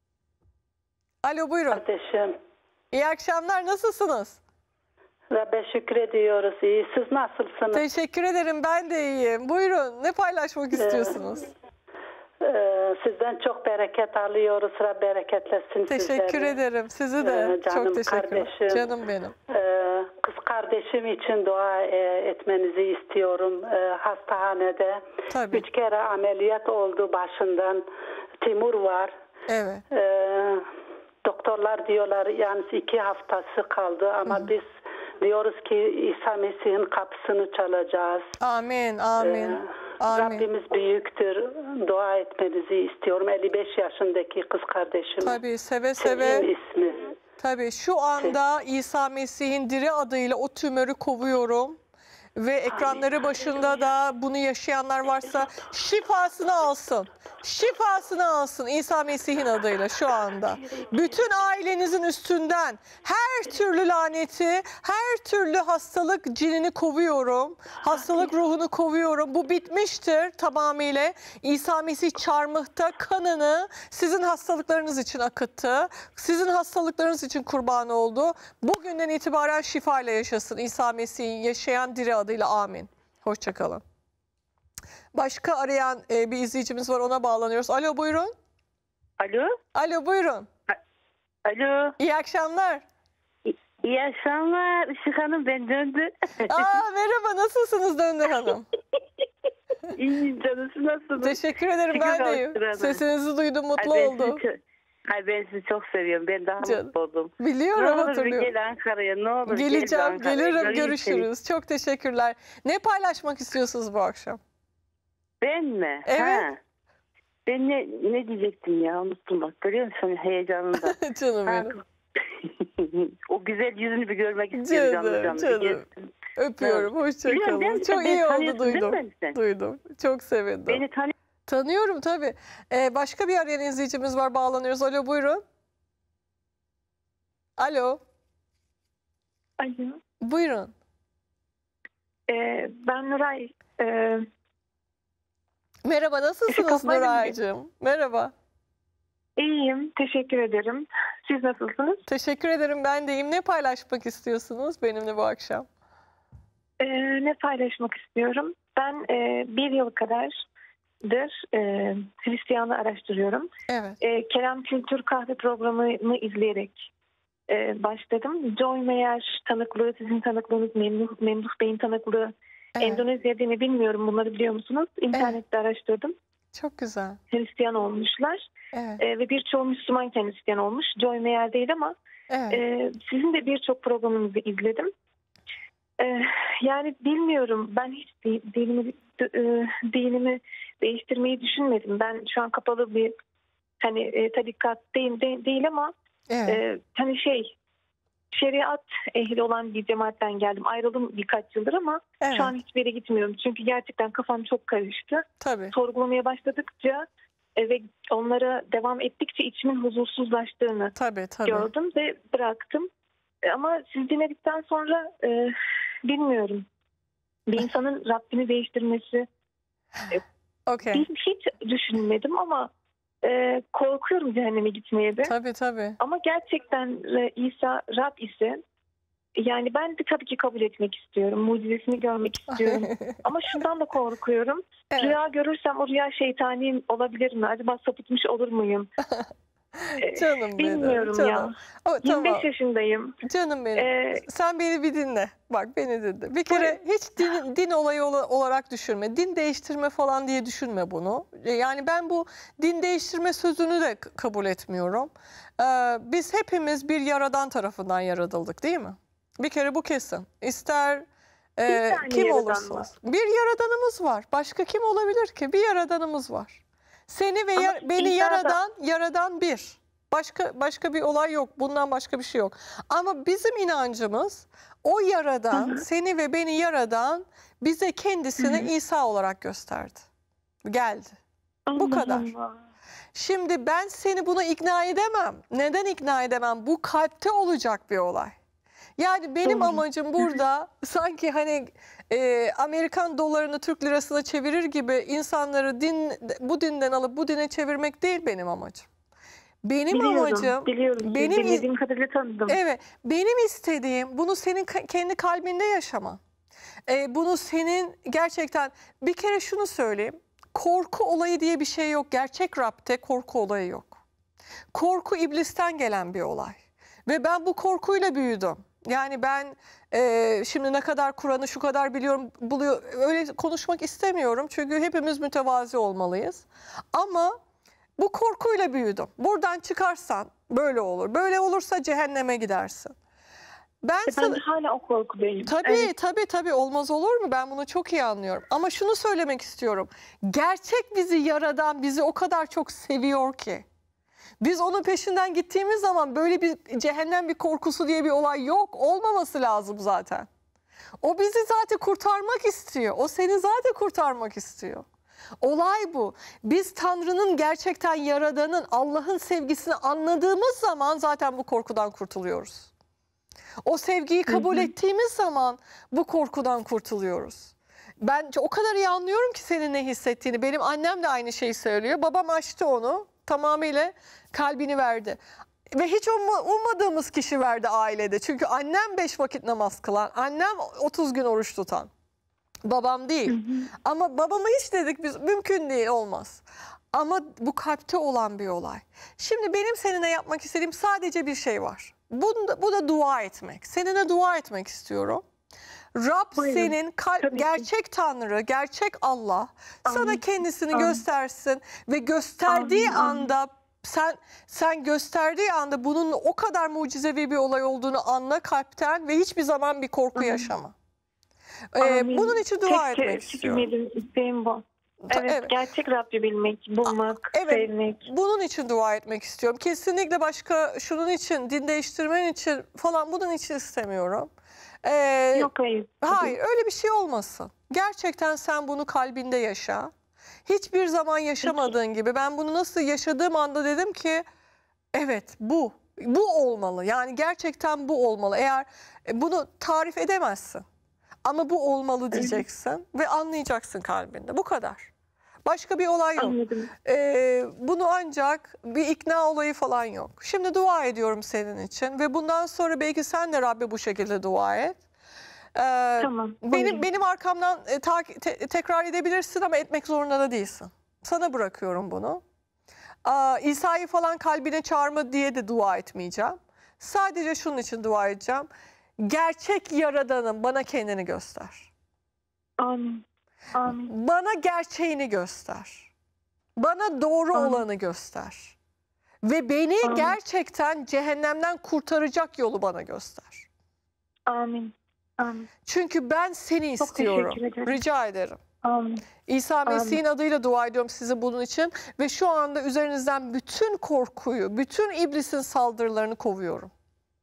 Alo, buyurun. Kardeşim. İyi akşamlar, nasılsınız? Rabbe şükrediyoruz. İyi. Siz nasılsınız? Teşekkür ederim, ben de iyiyim. Buyurun, ne paylaşmak istiyorsunuz? Sizden çok bereket alıyoruz. Rabbe bereketlesin Teşekkür sizleri. ederim. Sizi de Canım çok teşekkür ederim. kardeşim. Canım benim. Kız kardeşim için dua etmenizi istiyorum. Hastanede. Tabii. 3 kere ameliyat oldu başından. Timur var. Evet. Doktorlar diyorlar yalnız 2 haftası kaldı ama biz diyoruz ki İsa Mesih'in kapısını çalacağız. Amin, amin. Amin. Rabbimiz büyüktür. Dua etmenizi istiyorum. 55 yaşındaki kız kardeşim. Tabii, seve Sevdiğim ismi. Tabii şu anda İsa Mesih'in diri adıyla o tümörü kovuyorum. Ve ekranları başında da bunu yaşayanlar varsa şifasını alsın. Şifasını alsın İsa Mesih'in adıyla şu anda. Bütün ailenizin üstünden her türlü laneti, her türlü hastalık cinini kovuyorum. Hastalık ruhunu kovuyorum. Bu bitmiştir tamamıyla. İsa Mesih çarmıhta kanını sizin hastalıklarınız için akıttı. Sizin hastalıklarınız için kurban oldu. Bugünden itibaren şifayla yaşasın İsa Mesih'in yaşayan diri adıyla. Amin. Hoşçakalın. Başka arayan bir izleyicimiz var, ona bağlanıyoruz. Alo, buyurun. Alo. Alo, buyurun. Alo. İyi akşamlar. İyi akşamlar. Işık Hanım, ben döndü. Merhaba, nasılsınız Döndü Hanım? İyiyim canım, siz nasılsınız? Teşekkür ederim, Şükür ben de iyiyim. kavuşturana. Sesinizi duydum, mutlu oldum. Ben sizi çok seviyorum. Ben daha mutlu oldum. Biliyorum, ne olur hatırlıyorum. gel Ankara'ya, ne olur. Geleceğim, gelirim, Göreyim görüşürüz. seni. Çok teşekkürler. Ne paylaşmak istiyorsunuz bu akşam? Ben mi? Evet. Ha. Ben ne diyecektim ya, unuttum bak, görüyor musun heyecanında. Canım benim. O güzel yüzünü bir görmek istiyorum. Canım. Öpüyorum, hoşçakalın. Çok iyi oldu, duydum. Çok sevindim. Beni Tanıyorum tabii. Başka bir arayan izleyicimiz var, bağlanıyoruz. Alo, buyurun. Alo. Alo. Buyurun. Ben Nuray. Merhaba, nasılsınız Kapatmayın Nuray'cığım? Merhaba. İyiyim, teşekkür ederim. Siz nasılsınız? Teşekkür ederim, ben de iyiyim. Ne paylaşmak istiyorsunuz benimle bu akşam? Ne paylaşmak istiyorum? Ben bir yıl kadardır Hristiyanlığı araştırıyorum. Evet. Kerem Kültür Kahve programını izleyerek başladım. Joy Meyer tanıklığı, sizin tanıklığınız, Memduh Bey'in tanıklığı, Evet. Endonezya'da mi bilmiyorum, bunları biliyor musunuz? İnternette araştırdım. Çok güzel. Hristiyan olmuşlar. Evet. Ve birçoğu Müslümanken Hristiyan olmuş. Joy Meyer değil ama Evet. sizin de birçok programınızı izledim. Yani bilmiyorum, ben hiç dinimi değiştirmeyi düşünmedim. Ben şu an kapalı bir tarikat değil ama Evet. şeriat ehli olan bir cemaatten geldim. Ayrıldım birkaç yıldır ama Evet. şu an hiçbir yere gitmiyorum. Çünkü gerçekten kafam çok karıştı. Tabii. Sorgulamaya başladıkça ve onlara devam ettikçe içimin huzursuzlaştığını Tabii. gördüm ve bıraktım. Ama siz dinledikten sonra bilmiyorum. Bir insanın Rabbini değiştirmesi Okay. hiç düşünmedim ama korkuyorum cehenneme gitmeye de. Tabii. Ama gerçekten İsa Rab ise, yani ben de tabii ki kabul etmek istiyorum. Mucizesini görmek istiyorum. Ama şundan da korkuyorum. Evet. Rüya görürsem o rüya şeytani olabilir mi? Acaba sapıtmış olur muyum? Canım benim. Bilmiyorum Canım. ya. O, 25 tamam. yaşındayım. Canım benim. Sen beni bir dinle. Bak beni dinle. Bir kere hiç din olayı olarak düşünme. Din değiştirme falan diye düşünme bunu. Yani ben bu din değiştirme sözünü de kabul etmiyorum. Biz hepimiz bir yaradan tarafından yaratıldık, değil mi? Bir kere bu kesin. İster kim olursa olsun. Bir yaradanımız var. Başka kim olabilir ki? Bir yaradanımız var. Seni ve beni yaradan bir. Başka bir olay yok. Bundan başka bir şey yok. Ama bizim inancımız, o yaradan, seni ve beni yaradan bize kendisini İsa olarak gösterdi. Geldi. Bu kadar. Şimdi ben seni buna ikna edemem. Neden ikna edemem? Bu kalpte olacak bir olay. Yani benim amacım burada sanki Amerikan dolarını Türk lirasına çevirir gibi insanları bu dinden alıp bu dine çevirmek değil benim amacım. Benim amacım, dinlediğim kadarıyla tanıdım. Evet, benim istediğim bunu senin kendi kalbinde yaşaman. Bunu senin gerçekten, bir kere şunu söyleyeyim. Korku olayı diye bir şey yok. Gerçek Rab'de korku olayı yok. Korku iblisten gelen bir olay. Ve ben bu korkuyla büyüdüm. Yani ben şimdi ne kadar Kur'an'ı şu kadar biliyorum, öyle konuşmak istemiyorum. Çünkü hepimiz mütevazi olmalıyız. Ama bu korkuyla büyüdüm. Buradan çıkarsan böyle olur. Böyle olursa cehenneme gidersin. Ben hala o korkudayım. Tabii olmaz olur mu? Ben bunu çok iyi anlıyorum. Ama şunu söylemek istiyorum. Gerçek bizi yaradan bizi o kadar çok seviyor ki. Biz onun peşinden gittiğimiz zaman böyle bir cehennem bir korkusu diye bir olay yok. Olmaması lazım zaten. O bizi zaten kurtarmak istiyor. O seni zaten kurtarmak istiyor. Olay bu. Biz Tanrı'nın gerçekten yaradanın, Allah'ın sevgisini anladığımız zaman zaten bu korkudan kurtuluyoruz. O sevgiyi kabul ettiğimiz zaman bu korkudan kurtuluyoruz. Ben o kadar iyi anlıyorum ki senin ne hissettiğini. Benim annem de aynı şeyi söylüyor. Babam açtı onu. Tamamıyla kalbini verdi. Ve hiç ummadığımız kişi verdi ailede. Çünkü annem 5 vakit namaz kılan, annem 30 gün oruç tutan. Babam değil. Ama babama hiç dedik biz, mümkün değil, olmaz. Ama bu kalpte olan bir olay. Şimdi benim seninle yapmak istediğim sadece bir şey var. Bu da dua etmek. Seninle dua etmek istiyorum. Rab senin gerçek Tanrı, gerçek Allah sana kendisini göstersin ve gösterdiği anda sen gösterdiği anda bunun o kadar mucizevi bir olay olduğunu anla kalpten ve hiçbir zaman bir korku yaşama. Bunun için dua etmek istiyorum. İsteğim bu. Evet, gerçek Rabbi bilmek, bulmak, sevmek. Bunun için dua etmek istiyorum. Kesinlikle başka şunun için, din değiştirmen için falan bunun için istemiyorum. Yok, hayır. Hayır, öyle bir şey olmasın. Gerçekten sen bunu kalbinde yaşa. Hiçbir zaman yaşamadığın gibi. Ben bunu nasıl yaşadığım anda dedim ki evet bu olmalı. Yani gerçekten bu olmalı. Eğer bunu tarif edemezsin. Ama bu olmalı diyeceksin ve anlayacaksın kalbinde. Bu kadar. Başka bir olay yok. Bunu ancak bir ikna olayı falan yok. Şimdi dua ediyorum senin için ve bundan sonra belki sen de Rabbe bu şekilde dua et. Tamam. Benim arkamdan tekrar edebilirsin ama etmek zorunda da değilsin. Sana bırakıyorum bunu. İsa'yı falan kalbine çağırma diye de dua etmeyeceğim. Sadece şunun için dua edeceğim. Gerçek Yaradanım, bana kendini göster. Amin. Amin. Bana gerçeğini göster. Bana doğru olanı göster. Ve beni gerçekten cehennemden kurtaracak yolu bana göster. Amin. Amin. Çünkü ben seni Çok istiyorum. teşekkür ederim. Rica ederim. Amin. İsa Mesih'in adıyla dua ediyorum size bunun için. Ve şu anda üzerinizden bütün korkuyu, bütün iblisin saldırılarını kovuyorum.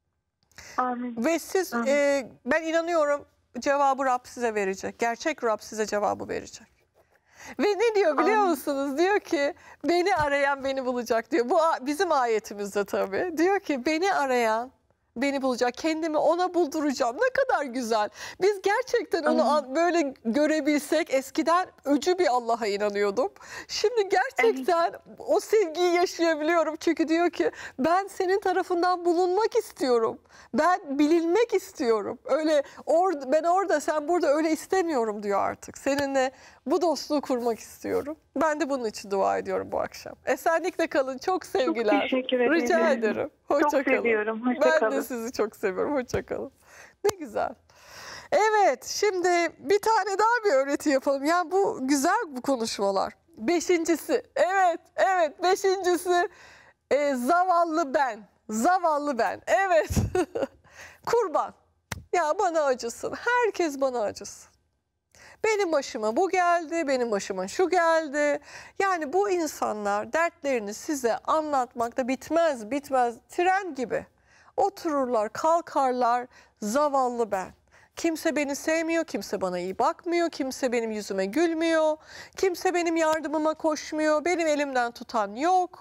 Amin. Ve siz, ben inanıyorum cevabı Rab size verecek. Gerçek Rab size cevabı verecek. Ve ne diyor biliyor musunuz? Diyor ki beni arayan beni bulacak diyor. Bu bizim ayetimizde tabii. Diyor ki beni arayan beni bulacak. Kendimi ona bulduracağım. Ne kadar güzel. Biz gerçekten onu böyle görebilsek, eskiden öcü bir Allah'a inanıyordum. Şimdi gerçekten o sevgiyi yaşayabiliyorum. Çünkü diyor ki ben senin tarafından bulunmak istiyorum. Ben bilinmek istiyorum. Öyle ben orada sen burada öyle istemiyorum diyor artık. Seninle bu dostluğu kurmak istiyorum. Ben de bunun için dua ediyorum bu akşam. Esenlikle kalın. Çok sevgiler. Çok teşekkür ederim. Rica ederim. Hoşça Çok kalın. seviyorum. Hoşça Ben kalın. de sizi çok seviyorum. Hoşça kalın. Ne güzel. Evet, şimdi bir tane daha bir öğreti yapalım. Yani bu güzel bu konuşmalar. Beşincisi, evet beşincisi zavallı ben. Zavallı ben. Evet. Kurban. Ya bana acısın. Herkes bana acısın. Benim başıma bu geldi, benim başıma şu geldi. Yani bu insanlar dertlerini size anlatmakta bitmez. Tren gibi. Otururlar, kalkarlar, zavallı ben. Kimse beni sevmiyor, kimse bana iyi bakmıyor, kimse benim yüzüme gülmüyor, kimse benim yardımıma koşmuyor, benim elimden tutan yok.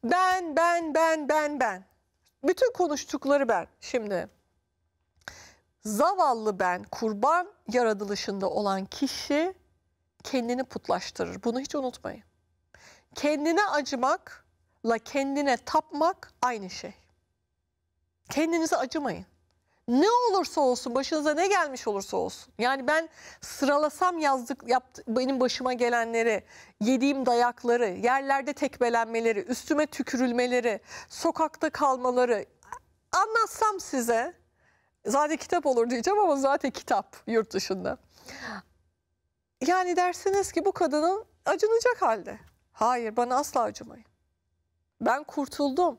Ben. Bütün konuştukları ben. Şimdi zavallı ben, kurban yaratılışında olan kişi kendini putlaştırır. Bunu hiç unutmayın. Kendine acımakla kendine tapmak aynı şey. Kendinize acımayın. Ne olursa olsun, başınıza ne gelmiş olursa olsun. Yani ben sıralasam benim başıma gelenleri, yediğim dayakları, yerlerde tekmelenmeleri, üstüme tükürülmeleri, sokakta kalmaları anlatsam size, zaten kitap olur diyeceğim ama zaten kitap yurt dışında. Yani dersiniz ki bu kadının acınacak halde. Hayır, bana asla acımayın. Ben kurtuldum.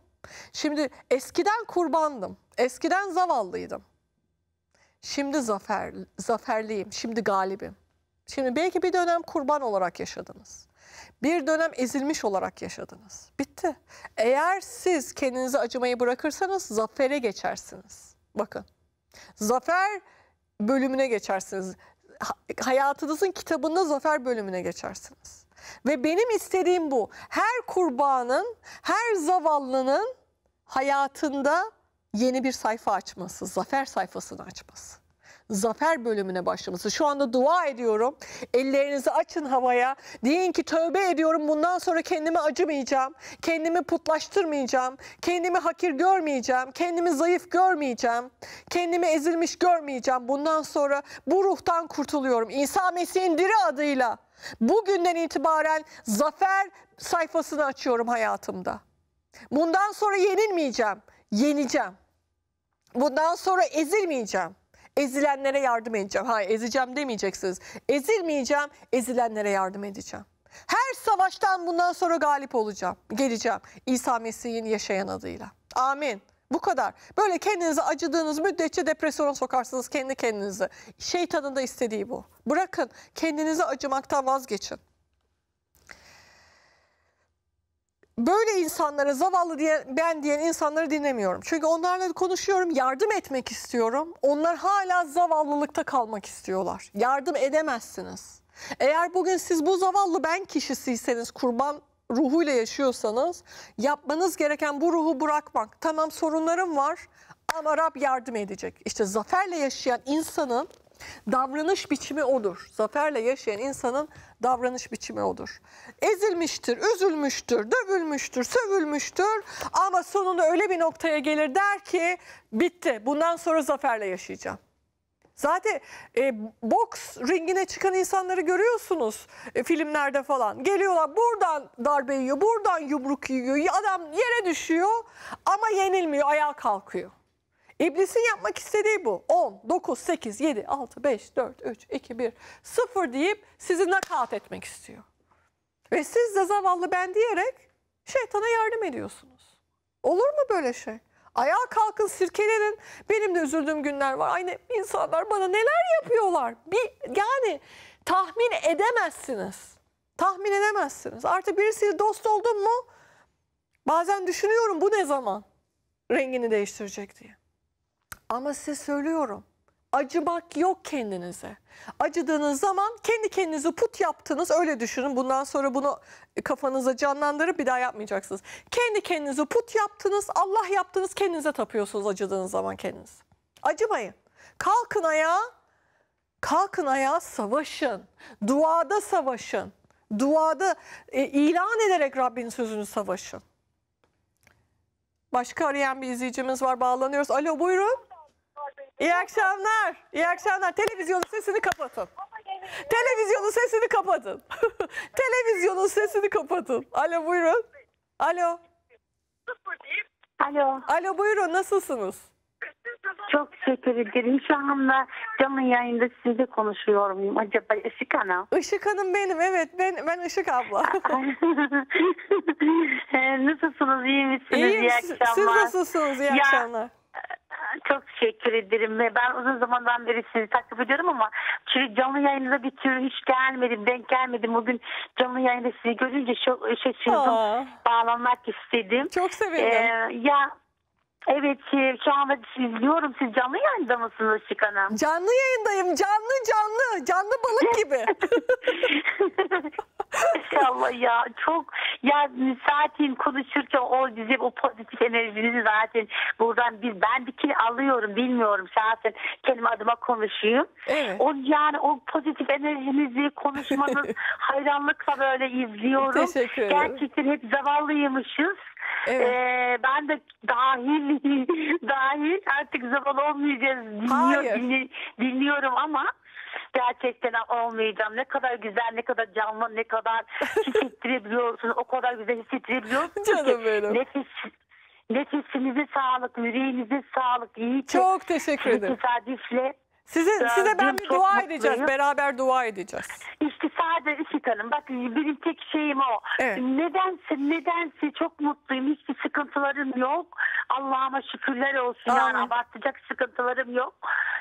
Şimdi kurbandım. Eskiden zavallıydım. Şimdi zaferliyim. Şimdi galibim. Şimdi belki bir dönem kurban olarak yaşadınız. Bir dönem ezilmiş olarak yaşadınız. Bitti. Eğer siz kendinize acımayı bırakırsanız zafere geçersiniz. Bakın. Zafer bölümüne geçersiniz. Hayatınızın kitabında zafer bölümüne geçersiniz. Ve benim istediğim bu. Her kurbanın, her zavallının hayatında yeni bir sayfa açması, zafer sayfasını açması. Zafer bölümüne başlaması. Şu anda dua ediyorum. Ellerinizi açın havaya. Deyin ki tövbe ediyorum. Bundan sonra kendime acımayacağım. Kendimi putlaştırmayacağım. Kendimi hakir görmeyeceğim. Kendimi zayıf görmeyeceğim. Kendimi ezilmiş görmeyeceğim. Bundan sonra bu ruhtan kurtuluyorum. İsa Mesih'in diri adıyla bugünden itibaren zafer sayfasını açıyorum hayatımda. Bundan sonra yenilmeyeceğim. Yeneceğim. Bundan sonra ezilmeyeceğim. Ezilenlere yardım edeceğim. Hayır, ezeceğim demeyeceksiniz. Ezilmeyeceğim, ezilenlere yardım edeceğim. Her savaştan bundan sonra galip olacağım. Geleceğim. İsa Mesih'in yaşayan adıyla. Amin. Bu kadar. Böyle kendinize acıdığınız müddetçe depresyona sokarsınız kendi kendinize. Şeytanın da istediği bu. Bırakın, kendinize acımaktan vazgeçin. Böyle insanlara zavallı diyen insanları dinlemiyorum. Çünkü onlarla konuşuyorum, yardım etmek istiyorum. Onlar hala zavallılıkta kalmak istiyorlar. Yardım edemezsiniz. Eğer bugün siz bu zavallı ben kişisiyseniz, kurban ruhuyla yaşıyorsanız, yapmanız gereken bu ruhu bırakmak. Tamam, sorunlarım var ama Rab yardım edecek. İşte zaferle yaşayan insanın davranış biçimi odur. Zaferle yaşayan insanın davranış biçimi odur. Ezilmiştir, üzülmüştür, dövülmüştür, sövülmüştür ama sonunda öyle bir noktaya gelir der ki bitti. Bundan sonra zaferle yaşayacağım. Zaten boks ringine çıkan insanları görüyorsunuz filmlerde falan. Geliyorlar, buradan darbe yiyor, buradan yumruk yiyor. Adam yere düşüyor ama yenilmiyor, ayağa kalkıyor. İblisin yapmak istediği bu. 10, 9, 8, 7, 6, 5, 4, 3, 2, 1, 0 deyip sizi nakavt etmek istiyor. Ve siz de zavallı ben diyerek şeytana yardım ediyorsunuz. Olur mu böyle şey? Ayağa kalkın, sirkelenin. Benim de üzüldüğüm günler var. Aynı insanlar bana neler yapıyorlar. Yani tahmin edemezsiniz. Tahmin edemezsiniz. Artık birisiyle dost oldum mu bazen düşünüyorum bu ne zaman rengini değiştirecek diye. Ama size söylüyorum. Acımak yok kendinize. Acıdığınız zaman kendi kendinizi put yaptınız, öyle düşünün. Bundan sonra bunu kafanıza canlandırıp bir daha yapmayacaksınız. Kendi kendinizi put yaptınız, Allah yaptınız, kendinize tapıyorsunuz acıdığınız zaman kendiniz. Acımayın. Kalkın ayağa, kalkın ayağa, savaşın. Duada savaşın. Duada ilan ederek Rabbin sözünü savaşın. Başka arayan bir izleyicimiz var, bağlanıyoruz. Alo, buyurun. İyi akşamlar. İyi akşamlar. Televizyonun sesini kapatın. Televizyonun sesini kapatın. Televizyonun sesini kapatın. Alo, buyurun. Alo. Alo. Alo, buyurun. Nasılsınız? Çok teşekkür ederim. Şu anda canlı yayında sizinle konuşuyorum. Acaba Işık Hanım? Işık Hanım benim. Evet, ben Işık abla. Nasılsınız? İyi misiniz? İyiyim. İyi akşamlar. Siz nasılsınız? İyi akşamlar. Çok teşekkür ederim. Ben uzun zamandan beri sizi takip ediyorum ama çünkü canlı yayınıza bir türlü hiç gelmedim, denk gelmedim. Bugün canlı yayında sizi görünce çok şaşırdım. Bağlanmak istedim. Çok sevindim. Evet, şu anda izliyorum. Siz canlı yayında mısınız Işık Hanım? Canlı yayındayım. Canlı balık gibi. İnşallah ya. Çok zaten konuşurken o pozitif enerjinizi zaten buradan ben bir kere alıyorum, bilmiyorum şahsen kendim adıma konuşayım. Evet. O pozitif enerjinizi, konuşmanız hayranlıkla böyle izliyorum. Teşekkür ederim. Gerçekten hep zavallıymışız. Evet. Ben de dahil artık zavallı olmayacağız. Dinliyorum ama gerçekten olmayacağım. Ne kadar güzel, ne kadar canlı, ne kadar hissettirebiliyorsun. O kadar güzel hissettirebiliyorsun. Canım benim. Nefesinize sağlık, yüreğinize sağlık. İyi ki çok teşekkür ederim. Tesadüfle. Size ben bir dua edeceğiz. Beraber dua edeceğiz. İşte sadece Işık Hanım. Bakın benim tek şeyim o. Evet. Nedense çok mutluyum. Hiçbir sıkıntılarım yok. Allah'ıma şükürler olsun. Amin. Yani abartacak sıkıntılarım yok.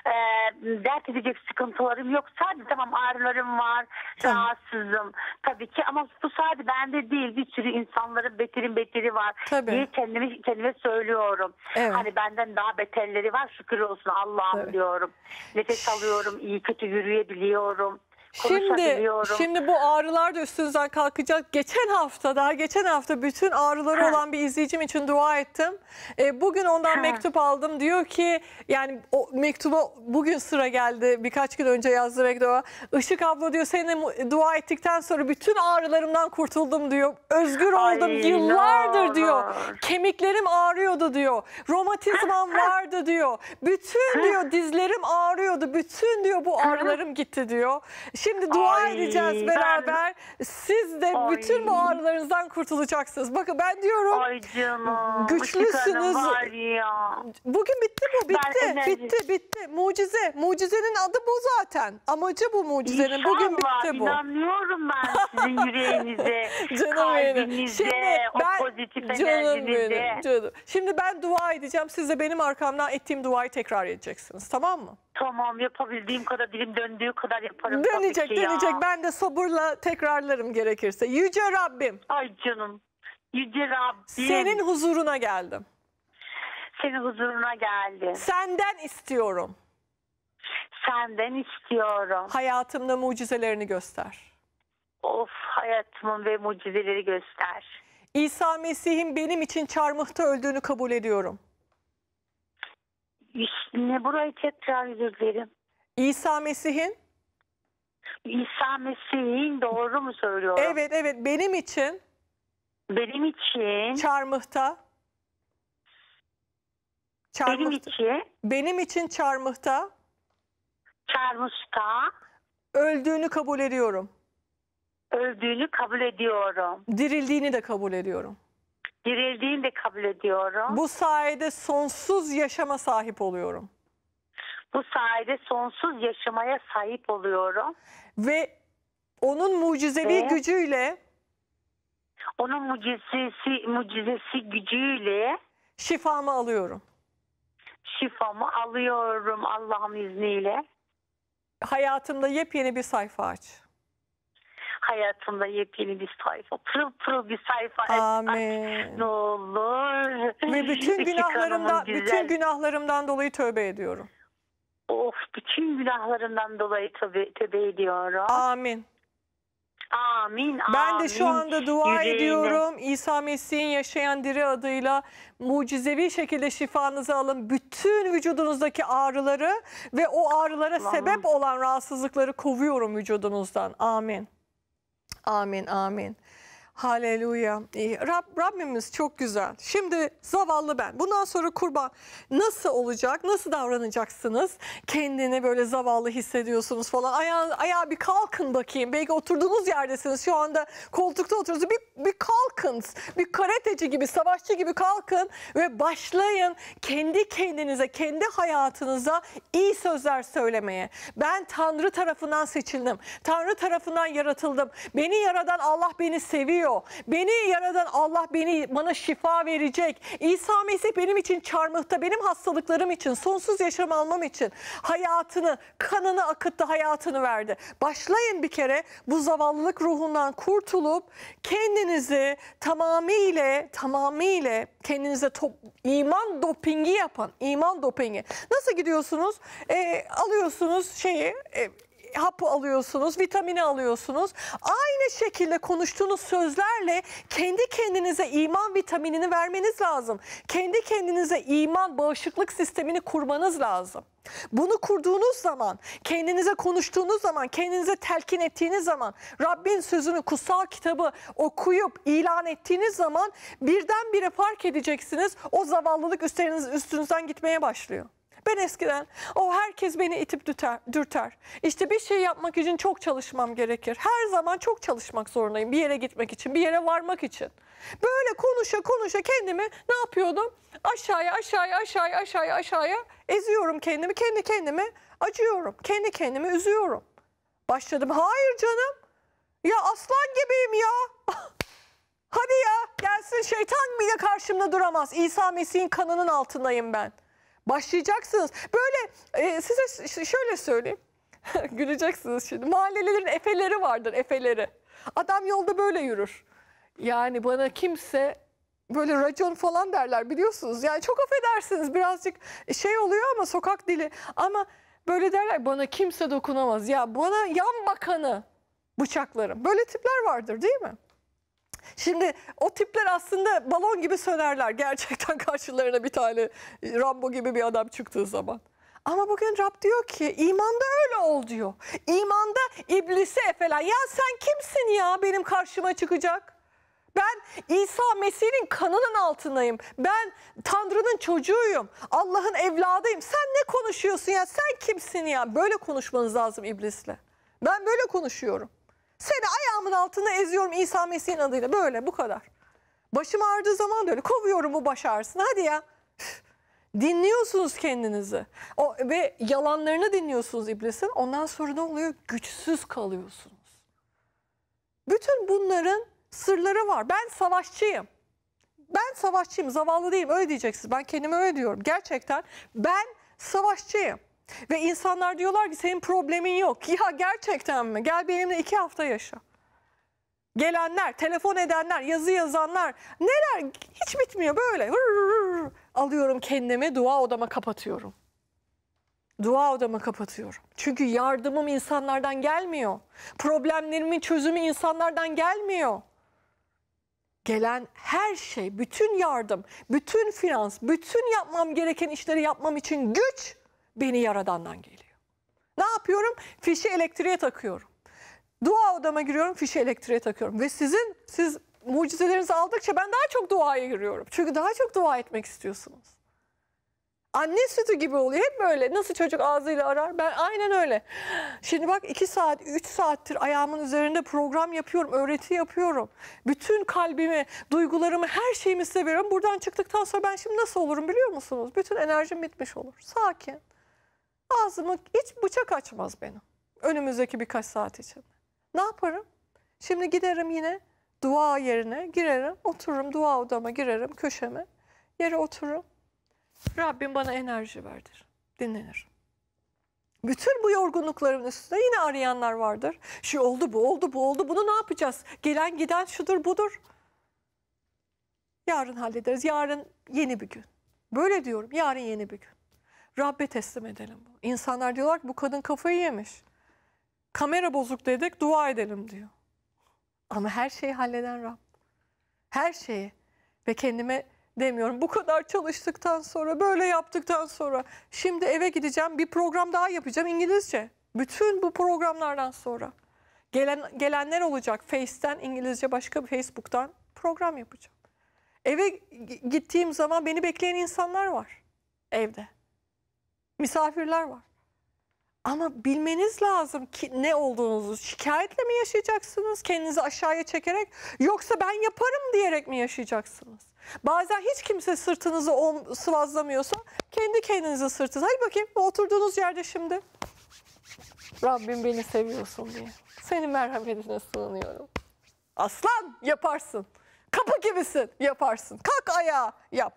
Dert edecek sıkıntılarım yok. Sadece tamam ağrılarım var. Tamam. Rahatsızım. Tabii ki ama bu sadece bende değil. Bir sürü insanların beteri var. Tabii. Diye kendime söylüyorum. Evet. Hani benden daha beterleri var. Şükür olsun Allah'ım Evet. diyorum. Nefes alıyorum. İyi kötü yürüyebiliyorum. konuşabiliyorum. Şimdi bu ağrılar da üstünüzden kalkacak. Geçen hafta bütün ağrıları olan bir izleyicim için dua ettim. Bugün ondan mektup aldım. Diyor ki yani o mektuba bugün sıra geldi. Birkaç gün önce yazdı mektuba. Işık abla diyor seninle dua ettikten sonra bütün ağrılarımdan kurtuldum diyor. Özgür oldum yıllardır diyor. Kemiklerim ağrıyordu diyor. Romatizmam vardı diyor. Bütün diyor dizlerim ağrıyordu. Bütün diyor bu ağrılarım gitti diyor. Şimdi dua edeceğiz beraber. Siz de bütün bu ağrılarınızdan kurtulacaksınız. Bakın ben diyorum güçlüsünüz. Bugün bitti bu. Bitti. Mucize. Mucizenin adı bu zaten. Amacı bu mucizenin. İnşallah, bugün bitti bu. İnanıyorum ben sizin yüreğinize, kalbinize, o pozitif enerjinize. Canım. Şimdi ben dua edeceğim. Siz de benim arkamdan ettiğim duayı tekrar edeceksiniz. Tamam mı? Tamam, yapabildiğim kadar, dilim döndüğü kadar yaparım. Dönecek. Ben de sabırla tekrarlarım gerekirse. Yüce Rabbim. Ay canım. Yüce Rabbim. Senin huzuruna geldim. Senin huzuruna geldim. Senden istiyorum. Senden istiyorum. Hayatımda mucizelerini göster. Of, hayatımın ve mucizeleri göster. İsa Mesih'in benim için çarmıhta öldüğünü kabul ediyorum. Ne burayı tekrar özür dilerim. İsa Mesih'in doğru mu söylüyorum? Evet benim için çarmıhta benim için çarmıhta Çarmuş'ta öldüğünü kabul ediyorum. öldüğünü kabul ediyorum. Dirildiğini de kabul ediyorum. Dirildiğini de kabul ediyorum. Bu sayede sonsuz yaşama sahip oluyorum. Bu sayede sonsuz yaşamaya sahip oluyorum. Ve onun mucizevi Ve gücüyle onun mucizesi gücüyle şifamı alıyorum. şifamı alıyorum Allah'ın izniyle. Hayatımda yepyeni bir sayfa aç. Hayatımda yepyeni bir sayfa, pırıl pırıl bir sayfa aç. Amin. Ne olur. Ve bütün İki günahlarımdan, kanımın güzel. bütün günahlarımdan dolayı tövbe ediyorum. Of, bütün günahlarımdan dolayı tövbe ediyorum. Amin. Amin. Ben de şu anda dua Yüreğine. ediyorum. İsa Mesih'in yaşayan diri adıyla mucizevi şekilde şifanızı alın. Bütün vücudunuzdaki ağrıları ve o ağrılara sebep olan rahatsızlıkları kovuyorum vücudunuzdan. Amin. Amin, amin. Haleluya. Rabbimiz çok güzel. Şimdi zavallı ben. Bundan sonra kurban nasıl olacak? Nasıl davranacaksınız? Kendini böyle zavallı hissediyorsunuz falan. Ayağa bir kalkın bakayım. Belki oturduğunuz yerdesiniz. Şu anda koltukta oturuyorsunuz. Bir kalkın. Bir karateci gibi, savaşçı gibi kalkın ve başlayın kendi kendinize, kendi hayatınıza iyi sözler söylemeye. Ben Tanrı tarafından seçildim. Tanrı tarafından yaratıldım. Beni yaradan Allah beni seviyor. Beni yaradan Allah bana şifa verecek. İsa Mesih benim için çarmıhta, benim hastalıklarım için, sonsuz yaşam almam için hayatını, kanını akıttı, hayatını verdi. Başlayın bir kere bu zavallılık ruhundan kurtulup kendinizi tamamıyla kendinize iman dopingi yapan, iman dopingi. Nasıl gidiyorsunuz? Alıyorsunuz hapı alıyorsunuz, vitamini alıyorsunuz. Aynı şekilde konuştuğunuz sözlerle kendi kendinize iman vitaminini vermeniz lazım. Kendi kendinize iman bağışıklık sistemini kurmanız lazım. Bunu kurduğunuz zaman, kendinize konuştuğunuz zaman, kendinize telkin ettiğiniz zaman, Rabbin sözünü, kutsal kitabı okuyup ilan ettiğiniz zaman birdenbire fark edeceksiniz. O zavallılık üstünüzden gitmeye başlıyor. Ben eskiden herkes beni itip dürter. İşte bir şey yapmak için çok çalışmam gerekir. Her zaman çok çalışmak zorundayım bir yere gitmek için, bir yere varmak için. Böyle konuşa kendimi ne yapıyordum? Aşağıya eziyorum kendimi. Kendi kendime acıyorum. Kendi kendimi üzüyorum. Başladım. Hayır canım. Ya aslan gibiyim ya. Hadi ya gelsin, şeytan bile karşımda duramaz. İsa Mesih'in kanının altındayım ben. Başlayacaksınız. Böyle size şöyle söyleyeyim. Güleceksiniz şimdi. Mahallelerin efeleri vardır, efeleri. Adam yolda böyle yürür. Yani bana kimse böyle racon falan derler, biliyorsunuz. Yani çok affedersiniz, birazcık oluyor ama sokak dili. Ama böyle derler, bana kimse dokunamaz. Ya bana yan bakanı bıçaklarım. Böyle tipler vardır değil mi? Şimdi o tipler aslında balon gibi sönerler gerçekten karşılarına bir tane Rambo gibi bir adam çıktığı zaman. Ama bugün Rab diyor ki imanda öyle ol diyor. İmanda iblisi efelen. Ya sen kimsin ya benim karşıma çıkacak? Ben İsa Mesih'in kanının altındayım. Ben Tanrı'nın çocuğuyum. Allah'ın evladıyım. Sen ne konuşuyorsun ya? Sen kimsin ya? Böyle konuşmanız lazım iblisle. Ben böyle konuşuyorum. Seni ayağımın altında eziyorum İsa Mesih'in adıyla. Böyle, bu kadar. Başım ağrıdığı zaman da öyle. Kovuyorum bu baş ağrısını. Hadi ya. Dinliyorsunuz kendinizi. Ve yalanlarını dinliyorsunuz iblisin. Ondan sonra ne oluyor? Güçsüz kalıyorsunuz. Bütün bunların sırları var. Ben savaşçıyım. Ben savaşçıyım. Zavallı değilim. Öyle diyeceksiniz. Ben kendime öyle diyorum. Gerçekten ben savaşçıyım. Ve insanlar diyorlar ki senin problemin yok. Ya gerçekten mi? Gel benimle 2 hafta yaşa. Gelenler, telefon edenler, yazı yazanlar, neler, hiç bitmiyor böyle. Alıyorum kendimi, dua odama kapatıyorum. Dua odama kapatıyorum. Çünkü yardımım insanlardan gelmiyor. Problemlerimin çözümü insanlardan gelmiyor. Gelen her şey, bütün yardım, bütün finans, bütün yapmam gereken işleri yapmam için güç beni Yaradan'dan geliyor. Ne yapıyorum? Fişi elektriğe takıyorum. Dua odama giriyorum, fişi elektriğe takıyorum. Ve siz mucizelerinizi aldıkça ben daha çok duaya giriyorum. Çünkü daha çok dua etmek istiyorsunuz. Anne sütü gibi oluyor. Hep böyle. Nasıl çocuk ağzıyla arar? Ben aynen öyle. Şimdi bak 2 saat, 3 saattir ayağımın üzerinde program yapıyorum, öğreti yapıyorum. Bütün kalbimi, duygularımı, her şeyimi size veriyorum. Buradan çıktıktan sonra ben şimdi nasıl olurum biliyor musunuz? Bütün enerjim bitmiş olur. Sakin. Ağzımı hiç bıçak açmaz benim. Önümüzdeki birkaç saat için. Ne yaparım? Şimdi giderim yine dua yerine girerim, otururum dua odama girerim, köşeme. Yere otururum. Rabbim bana enerji verdir. Dinlenir. Bütün bu yorgunlukların üstünde yine arayanlar vardır. Şu oldu, bu oldu, bu oldu. Bunu ne yapacağız? Gelen giden şudur, budur. Yarın hallederiz. Yarın yeni bir gün. Böyle diyorum. Yarın yeni bir gün. Rabbe teslim edelim bunu. İnsanlar diyorlar ki bu kadın kafayı yemiş. Kamera bozuk dedik, dua edelim diyor. Ama her şeyi halleden Rab. Her şeyi. Ve kendime demiyorum. Bu kadar çalıştıktan sonra, böyle yaptıktan sonra şimdi eve gideceğim, bir program daha yapacağım İngilizce. Bütün bu programlardan sonra. Gelenler olacak. Face'ten İngilizce, başka bir Facebook'tan program yapacağım. Eve gittiğim zaman beni bekleyen insanlar var evde. Misafirler var. Ama bilmeniz lazım ki ne olduğunuzu. Şikayetle mi yaşayacaksınız? Kendinizi aşağıya çekerek, yoksa ben yaparım diyerek mi yaşayacaksınız? Bazen hiç kimse sırtınızı sıvazlamıyorsa kendi kendinize sırtınızı. Hadi bakayım oturduğunuz yerde şimdi. Rabbim beni seviyorsun diye. Senin merhametine sığınıyorum. Aslan yaparsın. Kapı gibisin yaparsın. Kalk ayağa yap.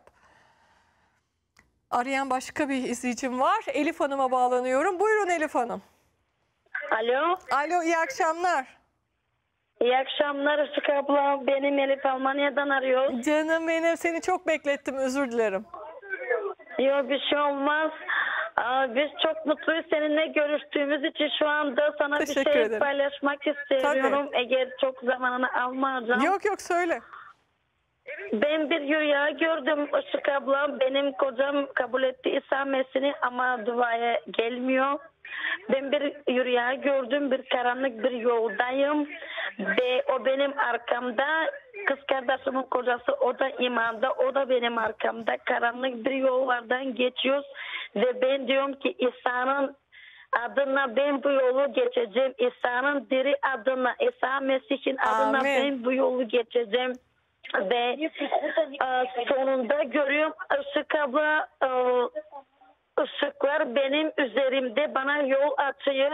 Arayan başka bir izleyicim var. Elif Hanım'a bağlanıyorum. Buyurun Elif Hanım. Alo. Alo, iyi akşamlar. İyi akşamlar Işık abla. Benim Elif, Almanya'dan arıyor. Canım benim, seni çok beklettim, özür dilerim. Yok bir şey olmaz. Biz çok mutluyuz seninle görüştüğümüz için. Şu anda sana Teşekkür bir şey ederim. paylaşmak istiyorum. Eğer çok zamanını almayacağım. Yok söyle. Ben bir rüya gördüm Işık abla. Benim kocam kabul etti İsa Mesih'i ama duaya gelmiyor. Ben bir rüya gördüm. Bir karanlık bir yoldayım. Ve o benim arkamda. Kız kardeşimin kocası, o da imanda. O da benim arkamda. Karanlık bir yollardan geçiyoruz. Ve ben diyorum ki İsa'nın adına ben bu yolu geçeceğim. İsa'nın diri adına, İsa Mesih'in adına ben bu yolu geçeceğim. Ve sonunda görüyorum Işık abla, ışıklar benim üzerimde bana yol açıyor.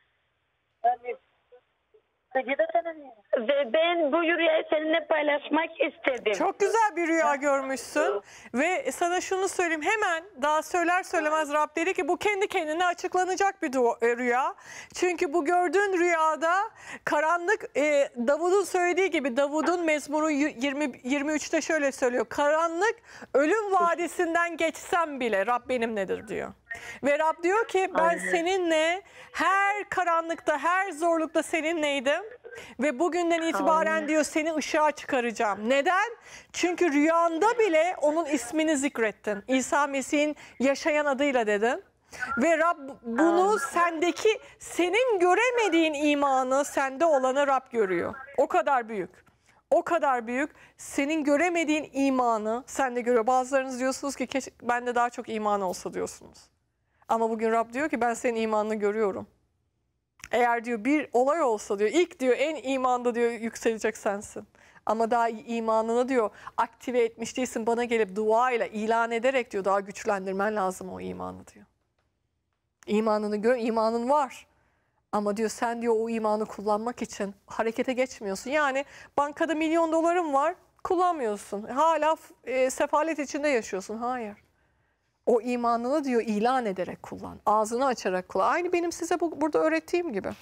Ve ben bu rüyayı seninle paylaşmak istedim. Çok güzel bir rüya görmüşsün. Ve sana şunu söyleyeyim, hemen daha söyler söylemez Rab dedi ki bu kendi kendine açıklanacak bir rüya. Çünkü bu gördüğün rüyada karanlık, Davud'un söylediği gibi, Davud'un Mezmuru 23'te şöyle söylüyor. Karanlık ölüm vadisinden geçsem bile Rab benimledir diyor. Ve Rab diyor ki ben seninle her karanlıkta, her zorlukta seninleydim. Ve bugünden itibaren diyor seni ışığa çıkaracağım. Neden? Çünkü rüyanda bile onun ismini zikrettin. İsa Mesih'in yaşayan adıyla dedin. Ve Rab bunu sendeki, senin göremediğin imanı, sende olanı Rab görüyor. O kadar büyük. O kadar büyük. Senin göremediğin imanı sende görüyor. Bazılarınız diyorsunuz ki keşke bende daha çok iman olsa diyorsunuz. Ama bugün Rab diyor ki ben senin imanını görüyorum. Eğer diyor bir olay olsa diyor, ilk diyor en imanda diyor yükselecek sensin. Ama daha imanını diyor aktive etmiş değilsin, bana gelip duayla ilan ederek diyor daha güçlendirmen lazım o imanı diyor. İmanını gör, imanın var. Ama diyor sen diyor o imanı kullanmak için harekete geçmiyorsun. Yani bankada $1.000.000 var, kullanmıyorsun. Hala sefalet içinde yaşıyorsun. Hayır. O imanını diyor ilan ederek kullan. Ağzını açarak kullan. Aynı benim size burada öğrettiğim gibi.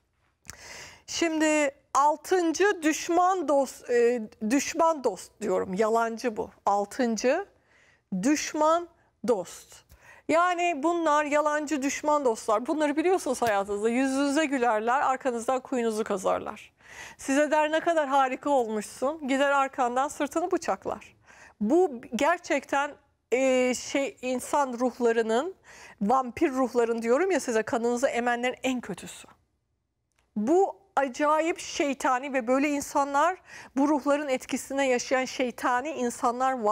Şimdi 6. düşman dost diyorum. Yalancı bu. 6. düşman dost. Yani bunlar yalancı düşman dostlar. Bunları biliyorsunuz hayatınızda. Yüzünüze gülerler, arkanızdan kuyunuzu kazarlar. Size der ne kadar harika olmuşsun. Gider arkandan sırtını bıçaklar. Bu gerçekten insan ruhlarının, vampir ruhların diyorum ya size, kanınızı emenlerin en kötüsü. Bu acayip şeytani ve böyle insanlar, bu ruhların etkisine yaşayan şeytani insanlar var.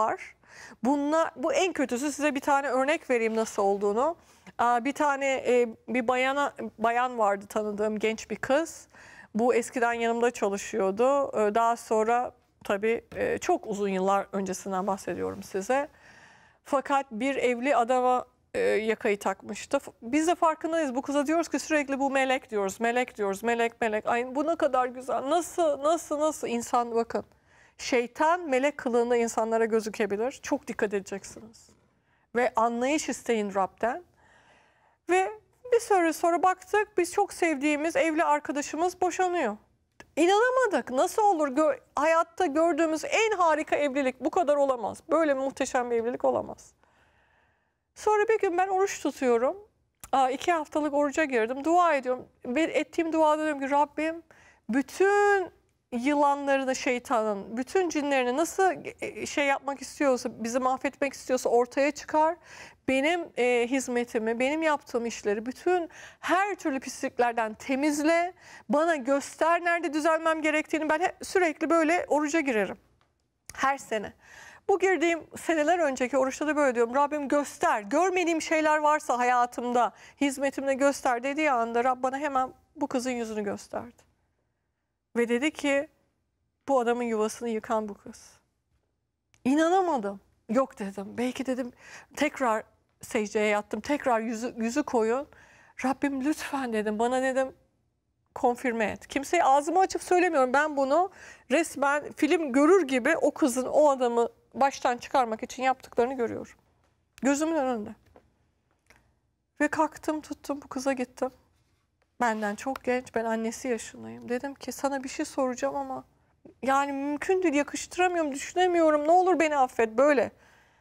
Bu en kötüsü. Size bir tane örnek vereyim nasıl olduğunu. Bir tane bir bayan vardı tanıdığım, genç bir kız. Bu eskiden yanımda çalışıyordu. Daha sonra tabii çok uzun yıllar öncesinden bahsediyorum size. Fakat bir evli adama yakayı takmıştı. Biz de farkındayız. Bu kıza diyoruz ki sürekli bu melek diyoruz. Melek diyoruz. Melek melek. Ay bu ne kadar güzel. Nasıl insan, bakın. Şeytan melek kılığında insanlara gözükebilir. Çok dikkat edeceksiniz. Ve anlayış isteyin Rab'den. Ve bir süre sonra baktık, biz çok sevdiğimiz evli arkadaşımız boşanıyor. İnanamadık. Nasıl olur? Hayatta gördüğümüz en harika evlilik bu kadar olamaz. Böyle muhteşem bir evlilik olamaz. Sonra bir gün ben oruç tutuyorum. 2 haftalık oruca girdim. Dua ediyorum. Ettiğim duada diyorum ki Rabbim bütün yılanlarını, şeytanın, bütün cinlerini nasıl şey yapmak istiyorsa, bizi mahvetmek istiyorsa ortaya çıkar. Benim hizmetimi, benim yaptığım işleri, bütün her türlü pisliklerden temizle. Bana göster nerede düzelmem gerektiğini. Ben sürekli böyle oruca girerim. Her sene. Bu girdiğim seneler önceki oruçta da böyle diyorum. Rabbim göster. Görmediğim şeyler varsa hayatımda, hizmetimde göster dediği anda Rab bana hemen bu kızın yüzünü gösterdi. Ve dedi ki bu adamın yuvasını yıkan bu kız. İnanamadım. Yok dedim. Belki dedim tekrar secdeye yattım. Tekrar yüzü koyun. Rabbim lütfen dedim. Bana dedim konfirme et. Kimseye ağzımı açıp söylemiyorum. Ben bunu resmen film görür gibi o kızın o adamı baştan çıkarmak için yaptıklarını görüyorum. Gözümün önünde. Ve kalktım, tuttum bu kıza gittim. Benden çok genç, ben annesi yaşındayım. Dedim ki sana bir şey soracağım ama yani mümkün değil, yakıştıramıyorum, düşünemiyorum. Ne olur beni affet böyle.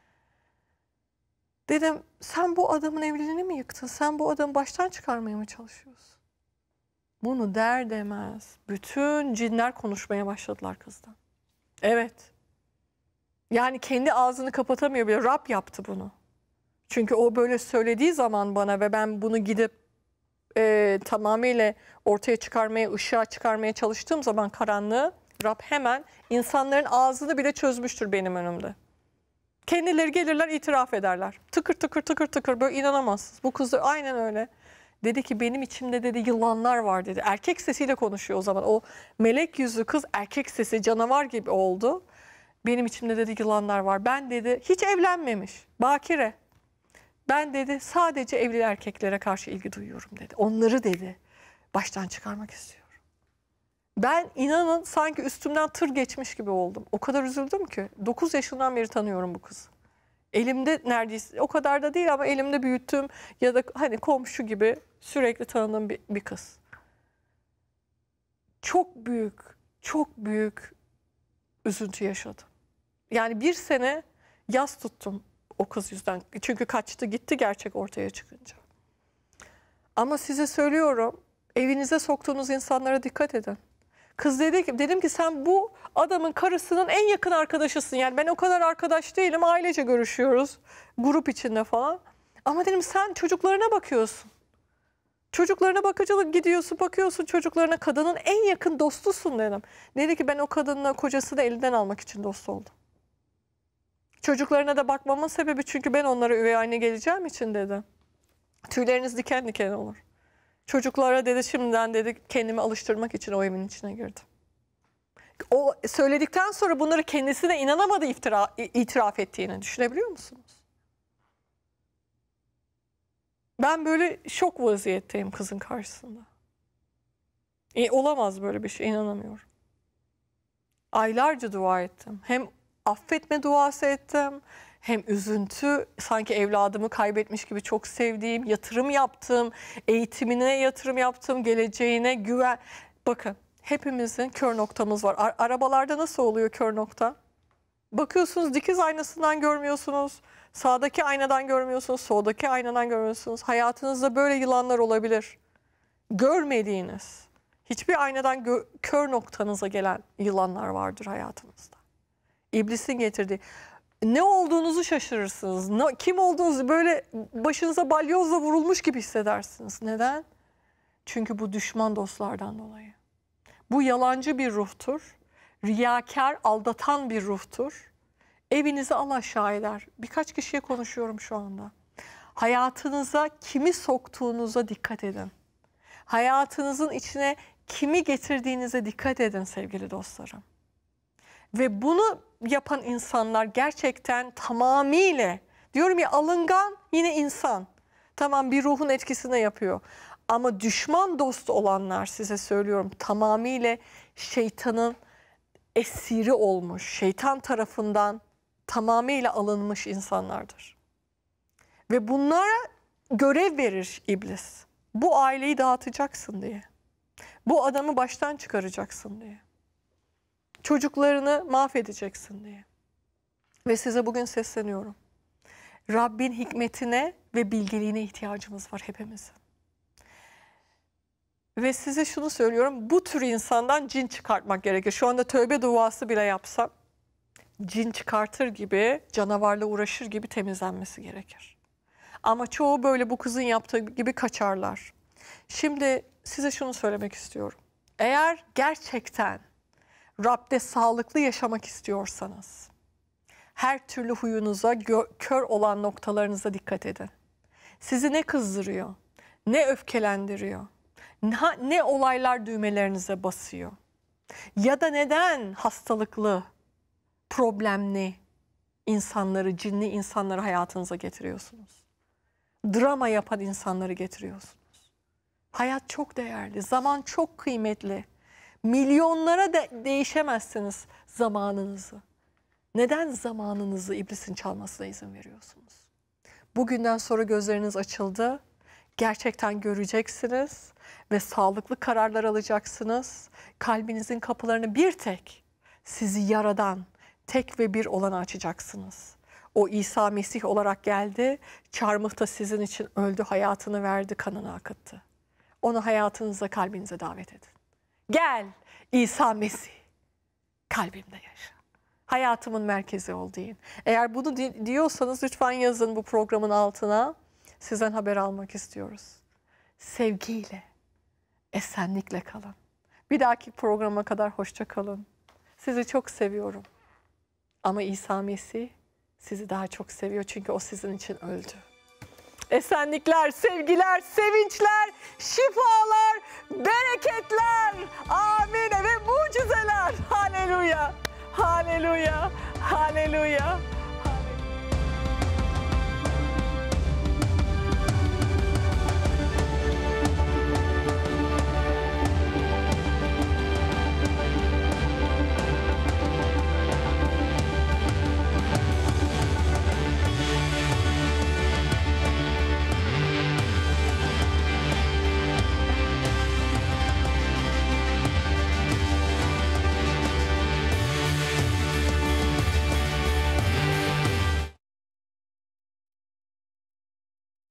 Dedim sen bu adamın evliliğini mi yıktın? Sen bu adamı baştan çıkarmaya mı çalışıyorsun? Bunu der demez bütün cinler konuşmaya başladılar kızdan. Evet. Yani kendi ağzını kapatamıyor bile. Rab yaptı bunu. Çünkü o böyle söylediği zaman bana ve ben bunu gidip tamamıyla ortaya çıkarmaya, ışığa çıkarmaya çalıştığım zaman karanlığı, Rab hemen insanların ağzını bile çözmüştür benim önümde. Kendileri gelirler, itiraf ederler. Tıkır tıkır tıkır tıkır, böyle inanamazsınız. Bu kız da aynen öyle. Dedi ki benim içimde dedi yılanlar var dedi. Erkek sesiyle konuşuyor o zaman. O melek yüzlü kız erkek sesi canavar gibi oldu. Benim içimde dedi yılanlar var. Ben dedi hiç evlenmemiş. Bakire. Ben dedi sadece evli erkeklere karşı ilgi duyuyorum dedi. Onları dedi baştan çıkarmak istiyorum. Ben inanın sanki üstümden tır geçmiş gibi oldum. O kadar üzüldüm ki. 9 yaşından beri tanıyorum bu kızı. Elimde neredeyse o kadar da değil ama elimde büyüttüğüm ya da hani komşu gibi sürekli tanıdığım bir kız. Çok büyük üzüntü yaşadım. Yani 1 sene yas tuttum o kız yüzden. Çünkü kaçtı gitti gerçek ortaya çıkınca. Ama size söylüyorum, evinize soktuğunuz insanlara dikkat edin. Kız dedim ki sen bu adamın karısının en yakın arkadaşısın. Yani ben o kadar arkadaş değilim, ailece görüşüyoruz grup içinde falan. Ama dedim sen çocuklarına bakıyorsun. Çocuklarına bakıcılık gidiyorsun, bakıyorsun çocuklarına, kadının en yakın dostusun dedim. Dedi ki ben o kadınla kocasını elinden almak için dost oldum. Çocuklarına da bakmamın sebebi çünkü ben onlara üvey anne geleceğim için dedi. Tüyleriniz diken diken olur. Çocuklara dedi şimdiden dedi kendimi alıştırmak için o evin içine girdim. O söyledikten sonra bunları kendisine inanamadı itiraf ettiğini düşünebiliyor musunuz? Ben böyle şok vaziyetteyim kızın karşısında. Olamaz böyle bir şey, inanamıyorum. Aylarca dua ettim. Hem affetme duası ettim. Hem üzüntü, sanki evladımı kaybetmiş gibi çok sevdiğim, yatırım yaptım, eğitimine yatırım yaptım, geleceğine güven. Bakın hepimizin kör noktamız var. Arabalarda nasıl oluyor kör nokta? Bakıyorsunuz dikiz aynasından görmüyorsunuz, sağdaki aynadan görmüyorsunuz, soldaki aynadan görmüyorsunuz. Hayatınızda böyle yılanlar olabilir. Görmediğiniz, hiçbir aynadan kör noktanıza gelen yılanlar vardır hayatınızda. İblisin getirdiği. Ne olduğunuzu şaşırırsınız. Kim olduğunuzu böyle başınıza balyozla vurulmuş gibi hissedersiniz. Neden? Çünkü bu düşman dostlardan dolayı. Bu yalancı bir ruhtur. Riyakar, aldatan bir ruhtur. evinizi al aşağı eder. Birkaç kişiye konuşuyorum şu anda. Hayatınıza kimi soktuğunuza dikkat edin. Hayatınızın içine kimi getirdiğinize dikkat edin sevgili dostlarım. Ve bunu yapan insanlar gerçekten tamamıyla, diyorum ya, alıngan yine insan. Tamam, bir ruhun etkisine yapıyor. Ama düşman dost olanlar, size söylüyorum, tamamıyla şeytanın esiri olmuş, şeytan tarafından tamamıyla alınmış insanlardır. Ve bunlara görev verir iblis. Bu aileyi dağıtacaksın diye. Bu adamı baştan çıkaracaksın diye. Çocuklarını mahvedeceksin diye. Ve size bugün sesleniyorum. Rabbin hikmetine ve bilgeliğine ihtiyacımız var hepimizin. Ve size şunu söylüyorum, bu tür insandan cin çıkartmak gerekir. Şu anda tövbe duası bile yapsam, cin çıkartır gibi, canavarla uğraşır gibi temizlenmesi gerekir. Ama çoğu böyle bu kızın yaptığı gibi kaçarlar. Şimdi size şunu söylemek istiyorum. Eğer gerçekten Rab'de sağlıklı yaşamak istiyorsanız, her türlü huyunuza, kör olan noktalarınıza dikkat edin. Sizi ne kızdırıyor, ne öfkelendiriyor, ne olaylar düğmelerinize basıyor? Ya da neden hastalıklı, problemli insanları, cinli insanları hayatınıza getiriyorsunuz? Drama yapan insanları getiriyorsunuz. Hayat çok değerli, zaman çok kıymetli. Milyonlara değişemezsiniz zamanınızı. Neden zamanınızı iblisin çalmasına izin veriyorsunuz? Bugünden sonra gözleriniz açıldı. Gerçekten göreceksiniz ve sağlıklı kararlar alacaksınız. Kalbinizin kapılarını bir tek sizi yaradan, tek ve bir olana açacaksınız. O İsa Mesih olarak geldi, çarmıhta sizin için öldü, hayatını verdi, kanını akıttı. Onu hayatınıza, kalbinize davet edin. Gel İsa Mesih, kalbimde yaşa. Hayatımın merkezi ol deyin. Eğer bunu diyorsanız lütfen yazın bu programın altına. Sizden haber almak istiyoruz. Sevgiyle, esenlikle kalın. Bir dahaki programa kadar hoşça kalın. Sizi çok seviyorum. Ama İsa Mesih sizi daha çok seviyor çünkü o sizin için öldü. Esenlikler, sevgiler, sevinçler, şifalar, bereketler, amin ve mucizeler. Haleluya, haleluya, haleluya.